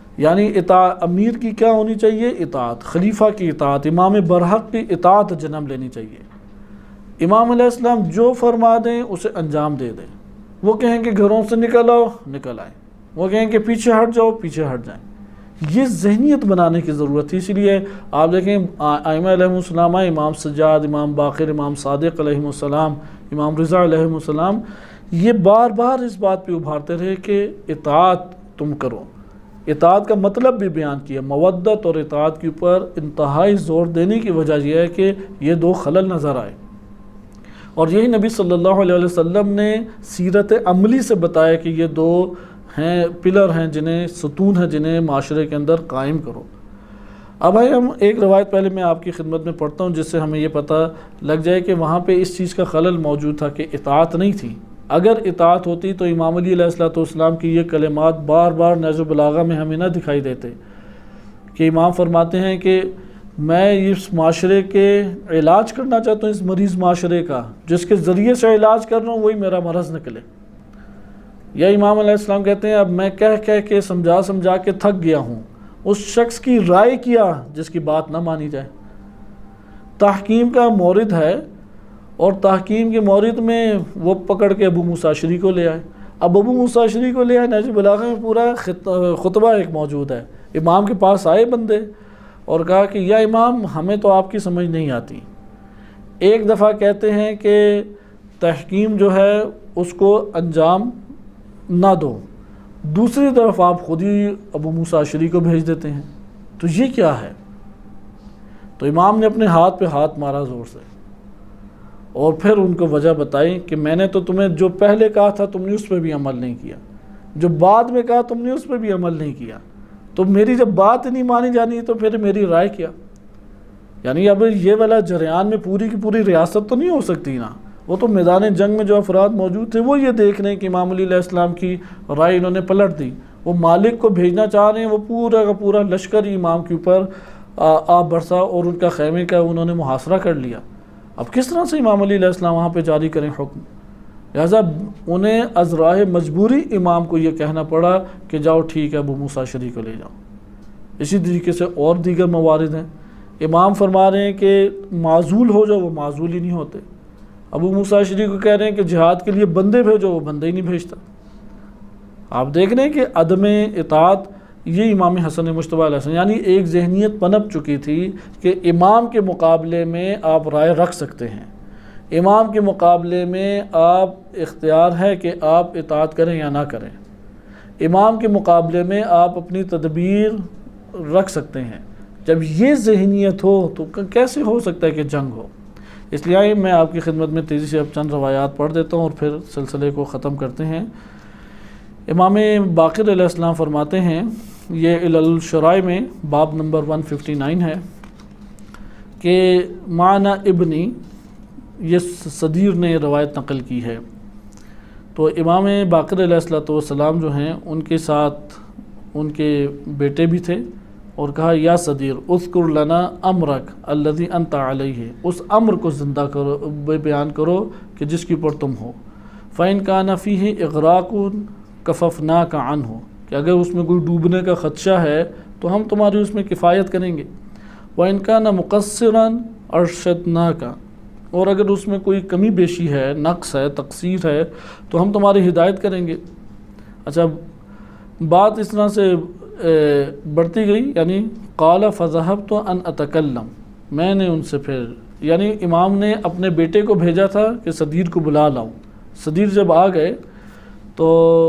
یعنی اطاعت امیر کی کیا ہونی چاہیے؟ اطاعت، خلیفہ کی اطاعت، امام برحق کی اطاعت جنم لینی چاہیے۔ امام علیہ السلام جو فرما دیں اسے انجام دے دیں، وہ کہیں کہ گھروں سے نکل آؤ نکل آئیں، وہ کہیں کہ پیچھے ہٹ جاؤ پیچھے ہٹ جائیں۔ یہ ذہنیت بنانے کی ضرورت تھی، اسی لیے آپ دیکھیں ائمہ علیہ السلام، امام سجاد، امام باقر، امام صادق علیہ السلام، امام رضا علیہ السلام، یہ بار بار اس بات پہ ابھارتے رہے کہ اطاعت تم کرو۔ اطاعت کا مطلب بھی بیان کیا، مودت اور اطاعت کے اوپر انتہائی زور دینے کی وجہ یہ ہے کہ یہ دو خلل نظر آئے، اور یہی نبی صلی اللہ علیہ وسلم نے سیرت عملی سے بتایا کہ یہ دو ہیں پلر ہیں، جنہیں ستون ہیں، جنہیں معاشرے کے اندر قائم کرو۔ اب بھائی ہم ایک روایت پہلے میں آپ کی خدمت میں پڑھتا ہوں، جس سے ہمیں یہ پتہ لگ جائے کہ وہاں پہ اس چیز کا خلل موجود تھا کہ اطاعت نہیں تھی۔ اگر اطاعت ہوتی تو امام علی علیہ الصلوۃ والسلام کی یہ کلمات بار بار نہج البلاغہ میں ہمیں نہ دکھائی دیتے کہ امام فرماتے ہیں کہ میں اس معاشرے کے علاج کرنا چاہتا ہوں، اس مریض معاشرے کا جس کے ذریعے سے علاج کر رہا ہوں وہی میرا مرض نکلے۔ یا امام علیہ السلام کہتے ہیں اب میں کہہ کہہ کے سمجھا سمجھا کے تھک گیا ہوں، اس شخص کی رائے کیا جس کی بات نہ مانی جائے۔ تحکیم کا مورد ہے، اور تحکیم کے مورد میں وہ پکڑ کے ابو موسیٰ اشعری کو لے آئے۔ اب ابو موسیٰ اشعری کو لے آئے، نہج البلاغہ میں پورا خطبہ ایک موجود ہے۔ امام کے پاس آئے بندے اور کہا کہ یا امام ہمیں تو آپ کی سمجھ نہیں آتی۔ ایک دفعہ کہتے ہیں کہ تحکیم جو ہے اس کو انجام نہ دو، دوسری طرف آپ خود ہی ابو موسیٰ اشعری کو بھیج دیتے ہیں، تو یہ کیا ہے؟ تو امام نے اپنے ہاتھ پہ ہاتھ مارا زور سے، اور پھر ان کو وجہ بتائی کہ میں نے تو تمہیں جو پہلے کہا تھا تم نے اس پہ بھی عمل نہیں کیا، جو بعد میں کہا تم نے اس پہ بھی عمل نہیں کیا، تو میری جب بات نہیں مانی جانی تو پھر میری رائے کیا؟ یعنی اب یہ والا جریان میں پوری کی پوری ریاست تو نہیں ہو سکتی نا، وہ تو میدان جنگ میں جو افراد موجود تھے وہ یہ دیکھ رہے ہیں کہ امام علی علیہ السلام کی رائے انہوں نے پلٹ دی، وہ مالک کو بھیجنا چاہ رہے ہیں، وہ پورا کا پورا لشکر امام کے اوپر آ برسا اور ان کا خیمے کا انہوں نے محاصرہ کر لیا۔ اب کس طرح سے امام علی علیہ السلام وہاں پہ جاری کریں حکم؟ لہٰذا انہیں از راہ مجبوری امام کو یہ کہنا پڑا کہ جاؤ ٹھیک ہے ابو موسیٰ اشعری کو لے جاؤ۔ اسی طریقے سے اور دیگر موارد ہیں، امام فرما رہے ہیں کہ معزول ہو جاؤ، وہ معزول ہی نہیں ہوتے۔ ابو موسیٰ اشعری کو کہہ رہے ہیں کہ جہاد کے لیے بندے بھیجو، وہ بندے ہی نہیں بھیجتا۔ آپ دیکھ رہے ہیں کہ عدم اطاعت یہ امام حسن مجتبیٰ علیہ السلام، یعنی ایک ذہنیت پنپ چکی تھی کہ امام کے مقابلے میں آپ رائے رکھ سکتے ہیں، امام کے مقابلے میں آپ اختیار ہے کہ آپ اطاعت کریں یا نہ کریں، امام کے مقابلے میں آپ اپنی تدبیر رکھ سکتے ہیں۔ جب یہ ذہنیت ہو تو کیسے ہو سکتا ہے کہ جنگ ہو؟ اس لیے میں آپ کی خدمت میں تیزی سے اب چند روایات پڑھ دیتا ہوں اور پھر سلسلے کو ختم کرتے ہیں۔ امام باقر علیہ السلام فرماتے ہیں، یہ علل الشرائع میں باب نمبر ایک سو اناسی ہے کہ معنی ابنی، یہ صدیر نے روایت نقل کی ہے، تو امام باقر علیہ السلام جو ہیں ان کے ساتھ ان کے بیٹے بھی تھے، اور کہا یا صدیر اذکر لنا امرک الذی انت علیہ، اس امر کو زندہ کرو، بیان کرو کہ جس کے اوپر تم ہو۔ فَإِنْ كَانَ فِيهِ إِغْرَاقٌ کففناک عنہ، کہ اگر اس میں کوئی ڈوبنے کا خدشہ ہے تو ہم تمہاری اس میں کفایت کریں گے۔ وَإِنْ كَانَ مُقَصِّرًا أَرْشَدْنَاكَ، اور اگر اس میں کوئی کمی بیشی ہے، نقص ہے، تقصیر ہے تو ہم تمہاری ہدایت کریں گے۔ اچھا بات اس طرح سے بڑھتی گئی، یعنی قال فذهبت ان اتکلم، میں نے ان سے پھر، یعنی امام نے اپنے بیٹے کو بھیجا تھا کہ صدیر کو بلا لاؤں۔ صدیر جب آ گئے تو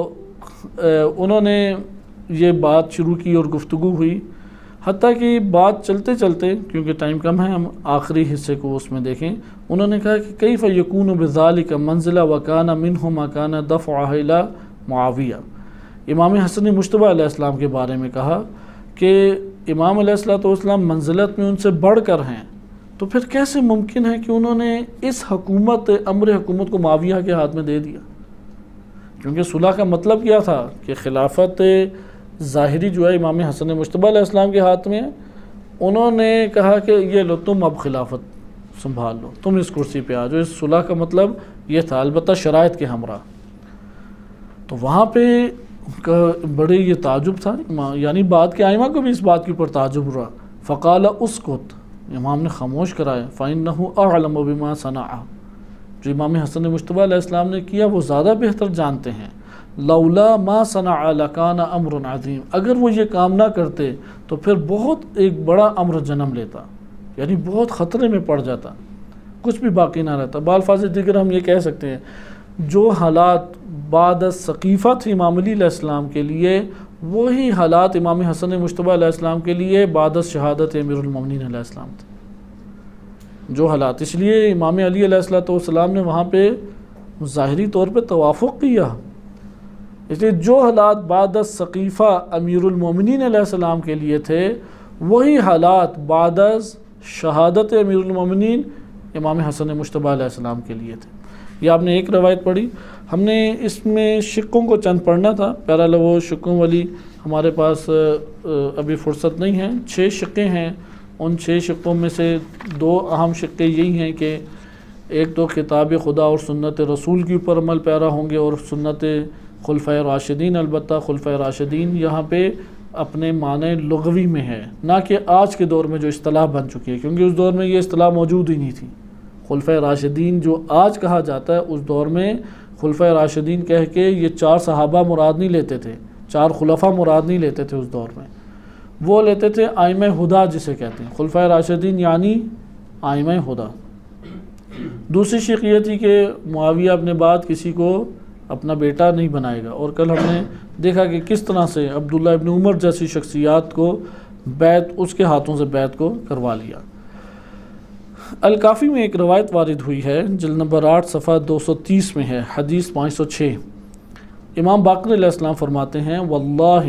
انہوں نے یہ بات شروع کی اور گفتگو ہوئی، حتیٰ کہ بات چلتے چلتے، کیونکہ ٹائم کم ہے ہم آخری حصے کو اس میں دیکھیں، انہوں نے کہا کہ کیف یکون بذالک منزلہ وکان منہ ما کان دفعہ الی معاویہ۔ امام حسن مجتبیٰ علیہ السلام کے بارے میں کہا کہ امام علیہ الصلوۃ والسلام منزلت میں ان سے بڑھ کر ہیں، تو پھر کیسے ممکن ہے کہ انہوں نے اس حکومت امر حکومت کو معاویہ کے ہاتھ میں دے دیا؟ کیونکہ صلح کا مطلب کیا تھا کہ خلافت ظاہری جو ہے امام حسن مجتبیٰ علیہ السلام کے ہاتھ میں ہے۔ انہوں نے کہا کہ یہ لو تم اب خلافت سنبھال لو، تم اس کرسی پہ آ جاؤ۔ اس صلح کا مطلب یہ تھا، البتہ شرائط کے ہمراہ۔ تو وہاں پہ کا بڑے یہ تعجب تھا، یعنی بعد کے ائمہ کو بھی اس بات کے اوپر تعجب ہوا. فقال اسکت، امام نے خاموش کرایا. فإنه أعلم بما صنع، جو امام حسن مجتبیٰ علیہ السلام نے کیا وہ زیادہ بہتر جانتے ہیں. لولا ما صنع لکان امر عظیم، اگر وہ یہ کام نہ کرتے تو پھر بہت ایک بڑا امر جنم لیتا، یعنی بہت خطرے میں پڑ جاتا، کچھ بھی باقی نہ رہتا. بالفاظ دیگر ہم یہ کہہ سکتے ہیں جو حالات بعد ثقیفہ تھی امام علی علیہ السلام کے لیے، وہی حالات امام حسن مجتبیٰ علیہ السلام کے لیے بعد شہادت امیر المومنین علیہ السلام تھے. جو حالات، اس لیے امام علی علیہ السلام نے وہاں پہ ظاہری طور پہ توافق کیا. اس لیے جو حالات بعد ثقیفہ امیر المومنین علیہ السلام کے لیے تھے، وہی حالات بعد شہادت امیر المومنین امام حسن مجتبیٰ علیہ السلام کے لیے تھے. یہ آپ نے ایک روایت پڑھی. ہم نے اس میں شقوں کو چند پڑھنا تھا، بہرحال وہ شقوں والی ہمارے پاس ابھی فرصت نہیں ہے. چھ شقیں ہیں، ان چھ شقوں میں سے دو اہم شقیں یہی ہیں کہ ایک تو کتاب خدا اور سنت رسول کے اوپر عمل پیرا ہوں گے، اور سنت خلفۂ راشدین. البتہ خلفۂ راشدین یہاں پہ اپنے معنی لغوی میں ہے، نہ کہ آج کے دور میں جو اصطلاح بن چکی ہے، کیونکہ اس دور میں یہ اصطلاح موجود ہی نہیں تھی. خلفۂ راشدین جو آج کہا جاتا ہے، اس دور میں خلفۂ راشدین کہہ کے یہ چار صحابہ مراد نہیں لیتے تھے، چار خلفاء مراد نہیں لیتے تھے. اس دور میں وہ لیتے تھے ائمہ ہدا جسے کہتے ہیں. خلفۂ راشدین یعنی ائمہ ہدا. دوسری شق یہ تھی کہ معاویہ اپنے بعد کسی کو اپنا بیٹا نہیں بنائے گا، اور کل ہم نے دیکھا کہ کس طرح سے عبداللہ ابن عمر جیسی شخصیات کو بیعت، اس کے ہاتھوں سے بیعت کو کروا لیا. الکافی میں ایک روایت وارد ہوئی ہے، جلد نمبر آٹھ صفحہ دو سو تیس میں ہے، حدیث پانچ سو چھ. امام باقر علیہ السلام فرماتے ہیں واللہ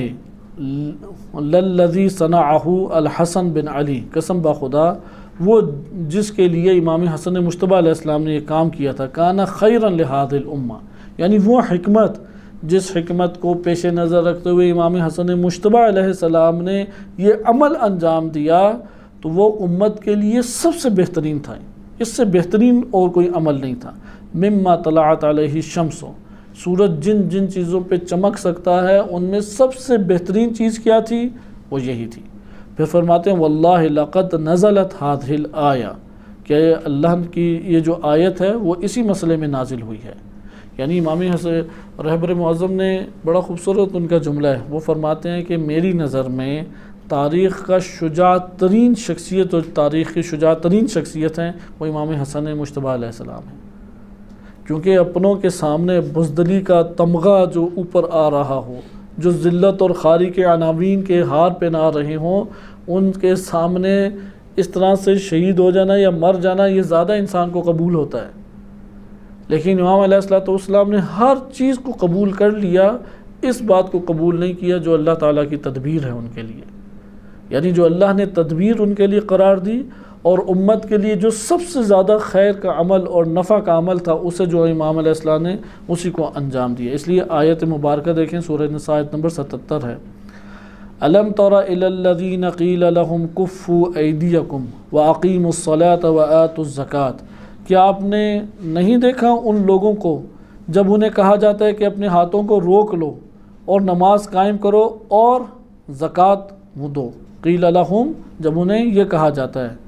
للذی صنعہ الحسن بن علی، قسم بخدا وہ جس کے لیے امام حسن مجتبیٰ علیہ السلام نے یہ کام کیا تھا، کانا خیرا لہذہ الامہ، یعنی وہ حکمت جس حکمت کو پیش نظر رکھتے ہوئے امام حسن مجتبیٰ علیہ السلام نے یہ عمل انجام دیا، تو وہ امت کے لیے سب سے بہترین تھا. اس سے بہترین اور کوئی عمل نہیں تھا. مما طلعت علیہ الشمس، سورج جن جن چیزوں پہ چمک سکتا ہے ان میں سب سے بہترین چیز کیا تھی؟ وہ یہی تھی. پھر فرماتے ہیں واللہ لقد نزلت هذه الآیہ، کہ اللہ کی یہ جو آیت ہے وہ اسی مسئلے میں نازل ہوئی ہے. یعنی امام حسن رہبر معظم نے بڑا خوبصورت ان کا جملہ ہے، وہ فرماتے ہیں کہ میری نظر میں تاریخ کا شجاع ترین شخصیت اور تاریخ کی شجاع ترین شخصیت ہیں وہ امام حسن مجتبیٰ علیہ السلام ہیں. کیونکہ اپنوں کے سامنے بزدلی کا تمغہ جو اوپر آ رہا ہو، جو ذلت اور خاری کے عناوین کے ہار پہنا رہے ہوں، ان کے سامنے اس طرح سے شہید ہو جانا یا مر جانا یہ زیادہ انسان کو قبول ہوتا ہے. لیکن امام علیہ الصلوۃ والسلام نے ہر چیز کو قبول کر لیا، اس بات کو قبول نہیں کیا جو اللہ تعالیٰ کی تدبیر ہے ان کے لیے. یعنی جو اللہ نے تدبیر ان کے لیے قرار دی، اور امت کے لیے جو سب سے زیادہ خیر کا عمل اور نفع کا عمل تھا، اسے جو امام علیہ السلام نے اسی کو انجام دیا. اس لیے آیت مبارکہ دیکھیں، سورہ نساء آیت نمبر ستتر ہے. الم تر الی الذین قیل لهم کفوا ایدیکم واقیموا الصلاۃ وآتوا الزکاۃ، کیا آپ نے نہیں دیکھا ان لوگوں کو جب انہیں کہا جاتا ہے کہ اپنے ہاتھوں کو روک لو اور نماز قائم کرو اور زکوٰۃ دو. قیل لهم، جب انہیں یہ کہا جاتا ہے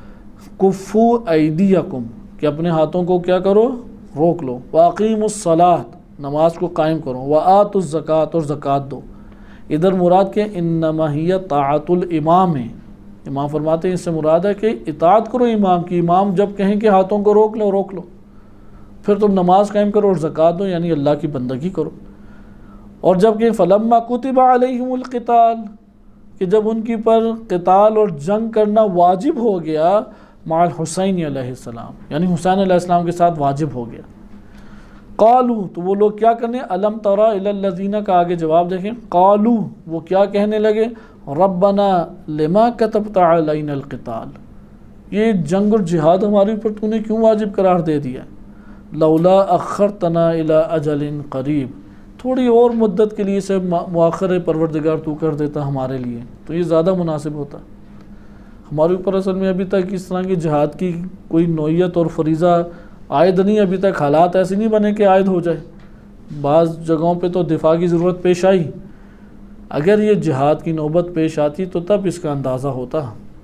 کفوا ایدیکم، کہ اپنے ہاتھوں کو کیا کرو؟ روک لو. واقیموا الصلاۃ، نماز کو قائم کرو. وآتوا الزکاۃ، اور زکوٰۃ دو. ادھر مراد کہ انما ہی طاعت الامام ہے. امام فرماتے ہیں اس سے مراد ہے کہ اطاعت کرو امام کی. امام جب کہیں کہ ہاتھوں کو روک لو، روک لو. پھر تم نماز قائم کرو اور زکوٰۃ دو، یعنی اللہ کی بندگی کرو. اور جب کہ فلما کتب علیہم القتال، کہ جب ان کی پر قتال اور جنگ کرنا واجب ہو گیا، مع الحسین علیہ السلام، یعنی حسین علیہ السلام کے ساتھ واجب ہو گیا. قالو، تو وہ لوگ کیا کرنے؟ الم تری الی الذین کا آگے جواب دیکھیں. قالو، وہ کیا کہنے لگے؟ ربنا لما کتبت علینا القتال، یہ جنگ اور جہاد ہمارے اوپر تو نے کیوں واجب قرار دے دیا؟ لولا اخرتنا الی اجل قریب، تھوڑی اور مدت کے لیے اسے مؤخر پروردگار تو کر دیتا ہمارے لیے تو یہ زیادہ مناسب ہوتا. ہمارے اوپر اصل میں ابھی تک اس طرح کی جہاد کی کوئی نوعیت اور فریضہ عائد نہیں، ابھی تک حالات ایسے نہیں بنے کہ عائد ہو جائے. بعض جگہوں پہ تو دفاع کی ضرورت پیش آئی، اگر یہ جہاد کی نوبت پیش آتی تو تب اس کا اندازہ ہوتا۔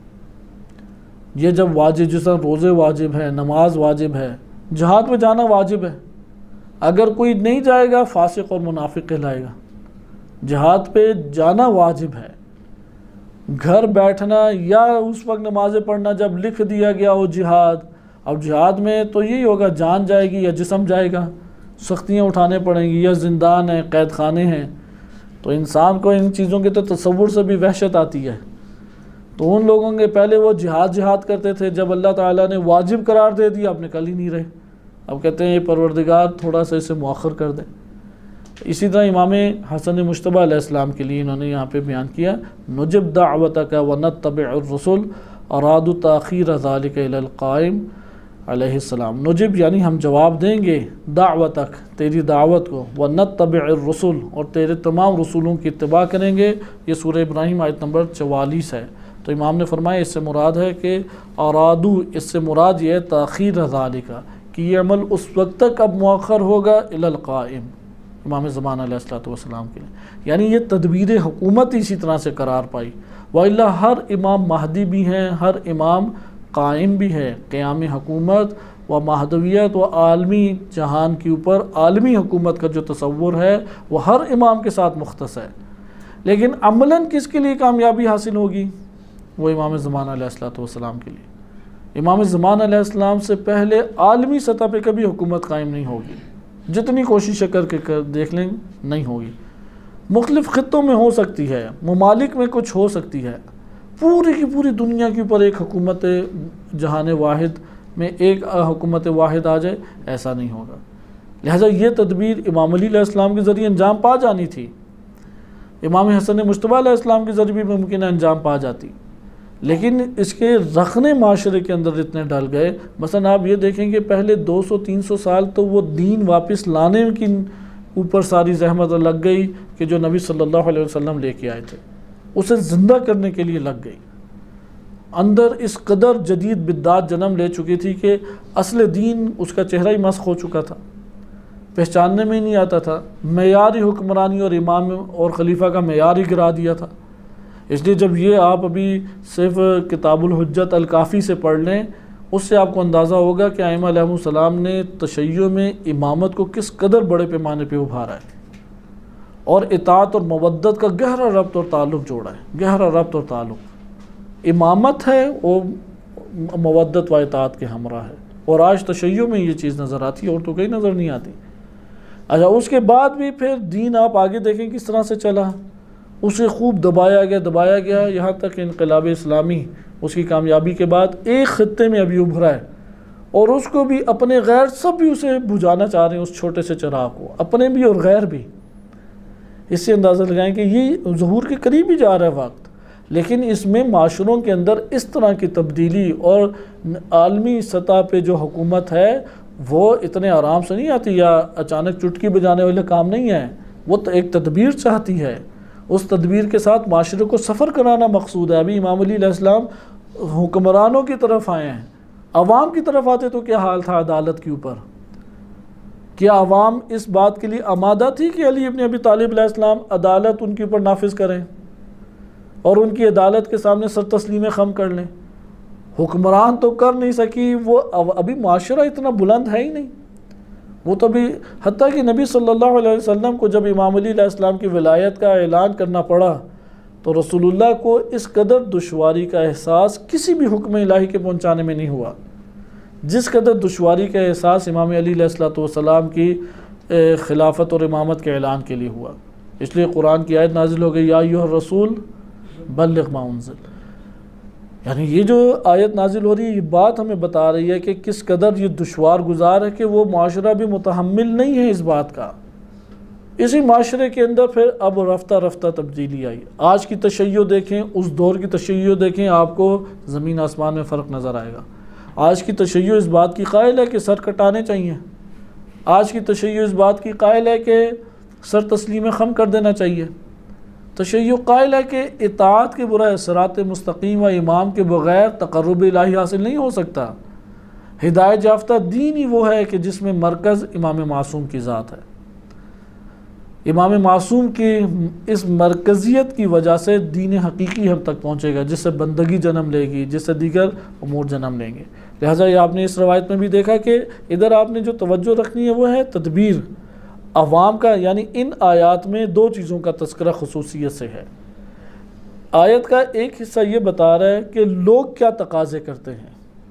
یہ جب واجب، جس طرح روزے واجب ہے، نماز واجب ہے، جہاد میں جانا واجب ہے، اگر کوئی نہیں جائے گا فاسق اور منافق کہلائے گا۔ جہاد پہ جانا واجب ہے، گھر بیٹھنا یا اس وقت نمازیں پڑھنا جب لکھ دیا گیا ہو جہاد، اب جہاد میں تو یہی ہوگا جان جائے گی یا جسم جائے گا، سختیاں اٹھانے پڑیں گی، یا زندان ہیں، قید خانے ہیں، تو انسان کو ان چیزوں کے تو تصور سے بھی وحشت آتی ہے۔ تو ان لوگوں کے پہلے وہ جہاد جہاد کرتے تھے، جب اللہ تعالیٰ نے واجب قرار دے دیا اب نکل ہی نہیں رہے، اب کہتے ہیں یہ پروردگار تھوڑا سا اسے مؤخر کر دے۔ اسی طرح امام حسن مجتبیٰ علیہ السلام کے لیے انہوں نے یہاں پہ بیان کیا، نجب دعوتک ونتبع الرسل ارادوا تاخیر ذلک الی القائم علیہ السلام۔ نجب یعنی ہم جواب دیں گے، دعوتک تیری دعوت کو، ونتبع الرسل اور تیرے تمام رسولوں کی اتباع کریں گے۔ یہ سورہ ابراہیم آیت نمبر چوالیس ہے۔ تو امام نے فرمایا اس سے مراد ہے کہ ارادو، اس سے مراد یہ ہے تاخیر ذالک، کہ یہ عمل اس وقت تک اب مؤخر ہوگا الی القائم، امام زمان علیہ الصلوۃ والسلام کے لیے، یعنی یہ تدبیر حکومت اسی طرح سے قرار پائی۔ وَإِلَّا ہر امام مہدی بھی ہیں، ہر امام قائم بھی ہے، قیام حکومت و مہدویت و عالمی جہان کے اوپر عالمی حکومت کا جو تصور ہے وہ ہر امام کے ساتھ مختص ہے، لیکن عملاً کس کے لیے کامیابی حاصل ہوگی؟ وہ امام زمان علیہ الصلوۃ والسلام کے لیے۔ امام زمان علیہ السلام سے پہلے عالمی سطح پہ کبھی حکومت قائم نہیں ہوگی، جتنی کوششیں کر کے کر دیکھ لیں نہیں ہوگی۔ مختلف خطوں میں ہو سکتی ہے، ممالک میں کچھ ہو سکتی ہے، پوری کی پوری دنیا کے اوپر ایک حکومت جہان واحد میں ایک حکومت واحد آ جائے، ایسا نہیں ہوگا۔ لہٰذا یہ تدبیر امام علی علیہ السلام کے ذریعے انجام پا جانی تھی، امام حسن مجتبیٰ علیہ السلام کے ذریعے بھی ممکن ہے انجام پا جاتی، لیکن اس کے رخنے معاشرے کے اندر اتنے ڈل گئے۔ مثلا آپ یہ دیکھیں کہ پہلے دو سو تین سو سال تو وہ دین واپس لانے کی اوپر ساری زحمت لگ گئی کہ جو نبی صلی اللہ علیہ وسلم لے کے آئے تھے، اسے زندہ کرنے کے لیے لگ گئی۔ اندر اس قدر جدید بدعات جنم لے چکی تھی کہ اصل دین اس کا چہرہ ہی مسخ ہو چکا تھا، پہچاننے میں ہی نہیں آتا تھا، معیاری حکمرانی اور امام اور خلیفہ کا معیار ہی گرا دیا تھا۔ اس لیے جب یہ آپ ابھی صرف کتاب الحجت الکافی سے پڑھ لیں، اس سے آپ کو اندازہ ہوگا کہ ائمہ علیہ السلام نے تشیع میں امامت کو کس قدر بڑے پیمانے پہ ابھارا ہے، اور اطاعت اور مودت کا گہرا ربط اور تعلق جوڑا ہے، گہرا ربط اور تعلق۔ امامت ہے وہ مودت و اطاعت کے ہمراہ ہے، اور آج تشیع میں یہ چیز نظر آتی ہے، اور تو کہیں نظر نہیں آتی۔ اچھا، اس کے بعد بھی پھر دین آپ آگے دیکھیں کس طرح سے چلا، اسے خوب دبایا گیا دبایا گیا یہاں تک انقلاب اسلامی اس کی کامیابی کے بعد ایک خطے میں ابھی ابھرا ہے، اور اس کو بھی اپنے غیر سب بھی اسے بجھانا چاہ رہے ہیں، اس چھوٹے سے چراغ کو، اپنے بھی اور غیر بھی۔ اس سے اندازہ لگائیں کہ یہ ظہور کے قریب ہی جا رہا ہے وقت، لیکن اس میں معاشروں کے اندر اس طرح کی تبدیلی اور عالمی سطح پہ جو حکومت ہے وہ اتنے آرام سے نہیں آتی، یا اچانک چٹکی بجانے والے کام نہیں ہے، وہ تو ایک تدبیر چاہتی ہے۔ اس تدبیر کے ساتھ معاشرے کو سفر کرانا مقصود ہے۔ ابھی امام علی علیہ السلام حکمرانوں کی طرف آئے ہیں، عوام کی طرف آتے تو کیا حال تھا عدالت کے اوپر؟ کیا عوام اس بات کے لیے آمادہ تھی کہ علی ابن ابی طالب علیہ السلام عدالت ان کے اوپر نافذ کریں اور ان کی عدالت کے سامنے سر تسلیم خم کر لیں؟ حکمران تو کر نہیں سکی، وہ ابھی معاشرہ اتنا بلند ہے ہی نہیں، وہ تو بھی حتیٰ کہ نبی صلی اللہ علیہ وسلم کو جب امام علی علیہ السلام کی ولایت کا اعلان کرنا پڑا تو رسول اللہ کو اس قدر دشواری کا احساس کسی بھی حکم الہی کے پہنچانے میں نہیں ہوا جس قدر دشواری کا احساس امام علی علیہ السلام کی خلافت اور امامت کے اعلان کے لیے ہوا۔ اس لیے قرآن کی آیت نازل ہو گئی، یا ایھا الرسول بلغ ما انزل، یعنی یہ جو آیت نازل ہو رہی ہے یہ بات ہمیں بتا رہی ہے کہ کس قدر یہ دشوار گزار ہے کہ وہ معاشرہ بھی متحمل نہیں ہے اس بات کا۔ اسی معاشرے کے اندر پھر اب رفتہ رفتہ تبدیلی آئی۔ آج کی تشیع دیکھیں، اس دور کی تشیع دیکھیں، آپ کو زمین آسمان میں فرق نظر آئے گا۔ آج کی تشیع اس بات کی قائل ہے کہ سر کٹانے چاہیے، آج کی تشیع اس بات کی قائل ہے کہ سر تسلیم خم کر دینا چاہیے، تشیع قائل ہے کہ اطاعت کے برائے صراط مستقیم و امام کے بغیر تقرب الہی حاصل نہیں ہو سکتا۔ ہدایت یافتہ دین ہی وہ ہے کہ جس میں مرکز امام معصوم کی ذات ہے۔ امام معصوم کی اس مرکزیت کی وجہ سے دین حقیقی ہم تک پہنچے گا، جس سے بندگی جنم لے گی، جس سے دیگر امور جنم لیں گے۔ لہٰذا یہ آپ نے اس روایت میں بھی دیکھا کہ ادھر آپ نے جو توجہ رکھنی ہے وہ ہے تدبیر عوام کا، یعنی ان آیات میں دو چیزوں کا تذکرہ خصوصیت سے ہے۔ آیت کا ایک حصہ یہ بتا رہا ہے کہ لوگ کیا تقاضے کرتے ہیں،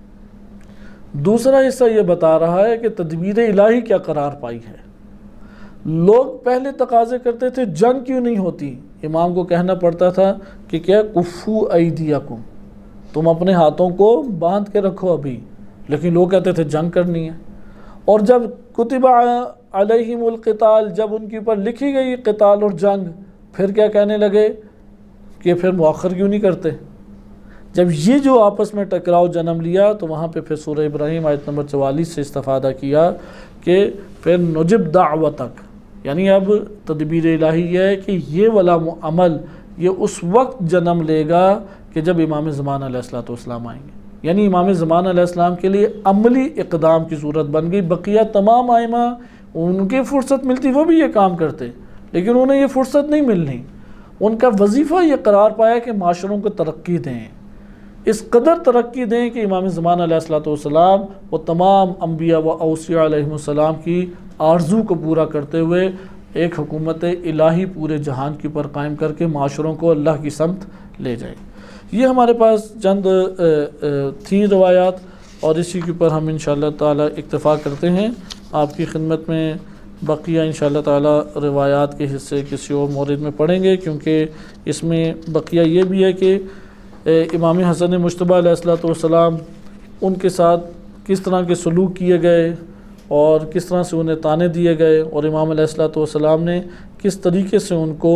دوسرا حصہ یہ بتا رہا ہے کہ تدبیر الہی کیا قرار پائی ہے۔ لوگ پہلے تقاضے کرتے تھے جنگ کیوں نہیں ہوتی، امام کو کہنا پڑتا تھا کہ کیا کفو ایدیکم، تم اپنے ہاتھوں کو باندھ کے رکھو ابھی، لیکن لوگ کہتے تھے جنگ کرنی ہے۔ اور جب کتب علیہم القتال، جب ان کے اوپر لکھی گئی قتال اور جنگ، پھر کیا کہنے لگے کہ پھر مؤخر کیوں نہیں کرتے۔ جب یہ جو آپس میں ٹکراؤ جنم لیا تو وہاں پہ پھر سورہ ابراہیم آیت نمبر چوالیس سے استفادہ کیا کہ پھر نجب دعوتک، یعنی اب تدبیر الہی یہ ہے کہ یہ والا عمل یہ اس وقت جنم لے گا کہ جب امام زمان علیہ الصلوۃ والسلام آئیں گے، یعنی امام زمان علیہ السلام کے لیے عملی اقدام کی صورت بن گئی۔ بقیہ تمام ائمہ ان کی فرصت ملتی وہ بھی یہ کام کرتے، لیکن انہیں یہ فرصت نہیں ملنی۔ ان کا وظیفہ یہ قرار پایا کہ معاشروں کو ترقی دیں، اس قدر ترقی دیں کہ امام زمان علیہ الصلوۃ والسلام وہ تمام انبیاء و اوصیاء علیہم السلام کی آرزو کو پورا کرتے ہوئے ایک حکومت الہی پورے جہان کے اوپر قائم کر کے معاشروں کو اللہ کی سمت لے جائیں۔ یہ ہمارے پاس چند تھیں روایات، اور اسی کے اوپر ہم انشاءاللہ تعالی اکتفا کرتے ہیں۔ آپ کی خدمت میں بقیہ انشاءاللہ تعالی روایات کے حصے کسی اور مورد میں پڑھیں گے، کیونکہ اس میں بقیہ یہ بھی ہے کہ امام حسن مجتبیٰ علیہ الصلوۃ والسلام ان کے ساتھ کس طرح کے سلوک کیے گئے اور کس طرح سے انہیں تانے دیے گئے، اور امام علیہ الصلوۃ والسلام نے کس طریقے سے ان کو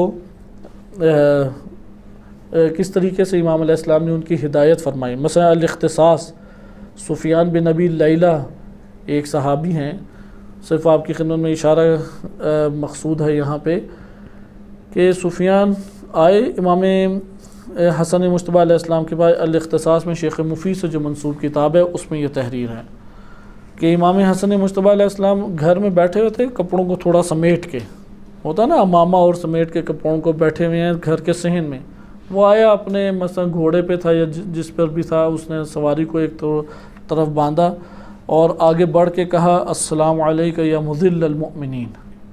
کس طریقے سے امام علیہ السلام نے ان کی ہدایت فرمائی۔ مثلا الاختصاص، سفیان بن ابی لیلہ ایک صحابی ہیں، صرف آپ کی خدمت میں اشارہ مقصود ہے یہاں پہ کہ سفیان آئے امام حسن مجتبیٰ علیہ السلام کے بعد الاختصاص میں شیخ مفید سے جو منسوب کتاب ہے اس میں یہ تحریر ہے کہ امام حسن مجتبیٰ علیہ السلام گھر میں بیٹھے ہوئے تھے، کپڑوں کو تھوڑا سمیٹ کے، ہوتا نا امامہ اور سمیٹ کے کپڑوں کو بیٹھے ہوئے ہیں گھر کے صحن میں۔ وہ آیا اپنے مثلا گھوڑے پہ تھا یا جس پر بھی تھا، اس نے سواری کو ایک طرف باندھا اور آگے بڑھ کے کہا السلام علیکہ یا مذل المؤمنین،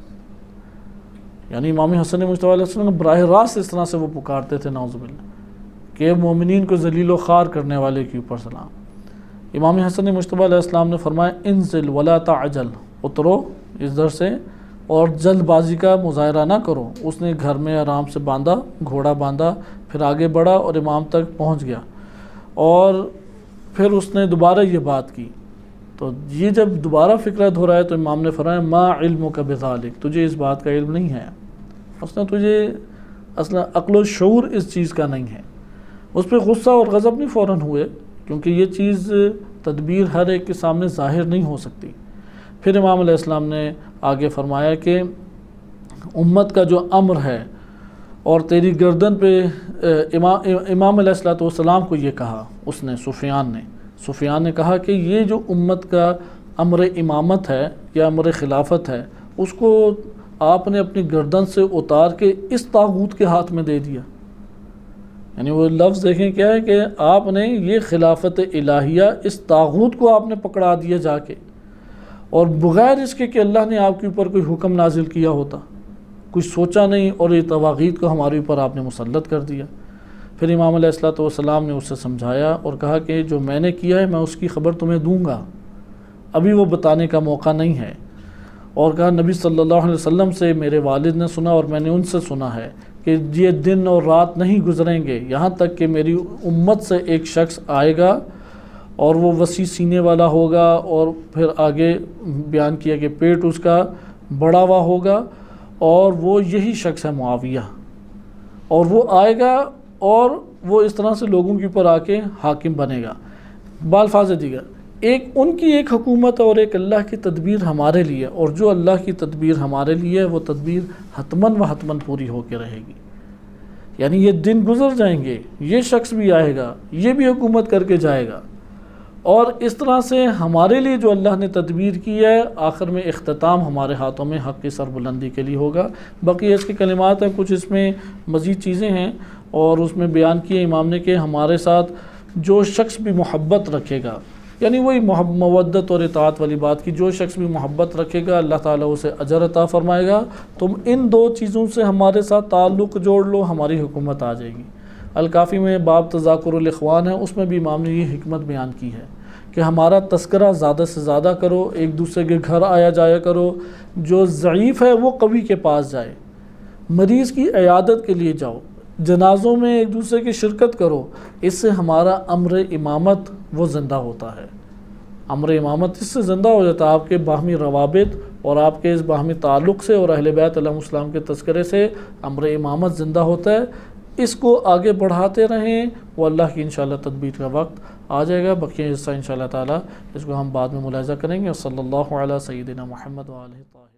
یعنی امام حسن مجتبیٰ علیہ السلام براہ راست اس طرح سے وہ پکارتے تھے نعوذ باللہ کہ مومنین کو ذلیل و خوار کرنے والے کے اوپر سلام۔ امام حسن مجتبیٰ علیہ السلام نے فرمایا انزل ولا تعجل، اترو اس در سے اور جلد بازی کا مظاہرہ نہ کرو۔ اس نے گھر میں آرام سے باندھا، گھوڑا باندھا، پھر آگے بڑھا اور امام تک پہنچ گیا، اور پھر اس نے دوبارہ یہ بات کی۔ تو یہ جب دوبارہ فکرہ دہرایا تو امام نے فرمایا ما علمک بذالک، تجھے اس بات کا علم نہیں ہے، اس نے تجھے اصلا عقل و شعور اس چیز کا نہیں ہے۔ اس پہ غصہ اور غضب نہیں فوراً ہوئے، کیونکہ یہ چیز تدبیر ہر ایک کے سامنے ظاہر نہیں ہو سکتی۔ پھر امام علیہ السلام نے آگے فرمایا کہ امت کا جو امر ہے اور تیری گردن پہ امام امام علیہ الصلوۃ والسلام کو یہ کہا، اس نے سفیان نے سفیان نے کہا کہ یہ جو امت کا امر امامت ہے یا امر خلافت ہے، اس کو آپ نے اپنی گردن سے اتار کے اس طاغوت کے ہاتھ میں دے دیا۔ یعنی وہ لفظ دیکھیں کیا ہے کہ آپ نے یہ خلافت الہیہ اس طاغوت کو آپ نے پکڑا دیا جا کے، اور بغیر اس کے کہ اللہ نے آپ کے اوپر کوئی حکم نازل کیا ہوتا، کچھ سوچا نہیں، اور یہ طواغیت کو ہمارے اوپر آپ نے مسلط کر دیا۔ پھر امام علیہ الصلوۃ والسلام نے اسے سمجھایا اور کہا کہ جو میں نے کیا ہے میں اس کی خبر تمہیں دوں گا، ابھی وہ بتانے کا موقع نہیں ہے۔ اور کہا نبی صلی اللہ علیہ وسلم سے میرے والد نے سنا اور میں نے ان سے سنا ہے کہ یہ دن اور رات نہیں گزریں گے یہاں تک کہ میری امت سے ایک شخص آئے گا اور وہ وسیع سینے والا ہوگا، اور پھر آگے بیان کیا کہ پیٹ اس کا بڑا ہوا ہوگا، اور وہ یہی شخص ہے معاویہ، اور وہ آئے گا اور وہ اس طرح سے لوگوں کے اوپر آ کے حاکم بنے گا۔ بالفاظ دیگر ایک ان کی ایک حکومت اور ایک اللہ کی تدبیر ہمارے لیے، اور جو اللہ کی تدبیر ہمارے لیے وہ تدبیر حتماً و حتماً پوری ہو کے رہے گی۔ یعنی یہ دن گزر جائیں گے، یہ شخص بھی آئے گا، یہ بھی حکومت کر کے جائے گا، اور اس طرح سے ہمارے لیے جو اللہ نے تدبیر کی ہے، آخر میں اختتام ہمارے ہاتھوں میں حق کی سربلندی کے لیے ہوگا۔ باقی اس کے کلمات ہیں، کچھ اس میں مزید چیزیں ہیں، اور اس میں بیان کیے امام نے کہ ہمارے ساتھ جو شخص بھی محبت رکھے گا، یعنی وہی مودت اور اطاعت والی بات کی، جو شخص بھی محبت رکھے گا اللہ تعالیٰ اسے اجر عطا فرمائے گا۔ تم ان دو چیزوں سے ہمارے ساتھ تعلق جوڑ لو، ہماری حکومت آ جائے گی۔ الکافی میں باب تذاکر الاخوان ہے، اس میں بھی امام نے یہ حکمت بیان کی ہے کہ ہمارا تذکرہ زیادہ سے زیادہ کرو، ایک دوسرے کے گھر آیا جایا کرو، جو ضعیف ہے وہ قوی کے پاس جائے، مریض کی عیادت کے لیے جاؤ، جنازوں میں ایک دوسرے کی شرکت کرو۔ اس سے ہمارا امر امامت وہ زندہ ہوتا ہے، امر امامت اس سے زندہ ہو جاتا ہے، آپ کے باہمی روابط اور آپ کے اس باہمی تعلق سے اور اہل بیت علیہ السلام کے تذکرے سے امر امامت زندہ ہوتا ہے۔ اس کو آگے بڑھاتے رہیں، وہ اللہ کی انشاءاللہ تدبیر کا وقت آ جائے گا۔ بقیہ حصہ انشاءاللہ تعالی اس کو ہم بعد میں ملاحظہ کریں گے۔ صلی اللہ علیہ سیدنا محمد و آلہ طاہرین۔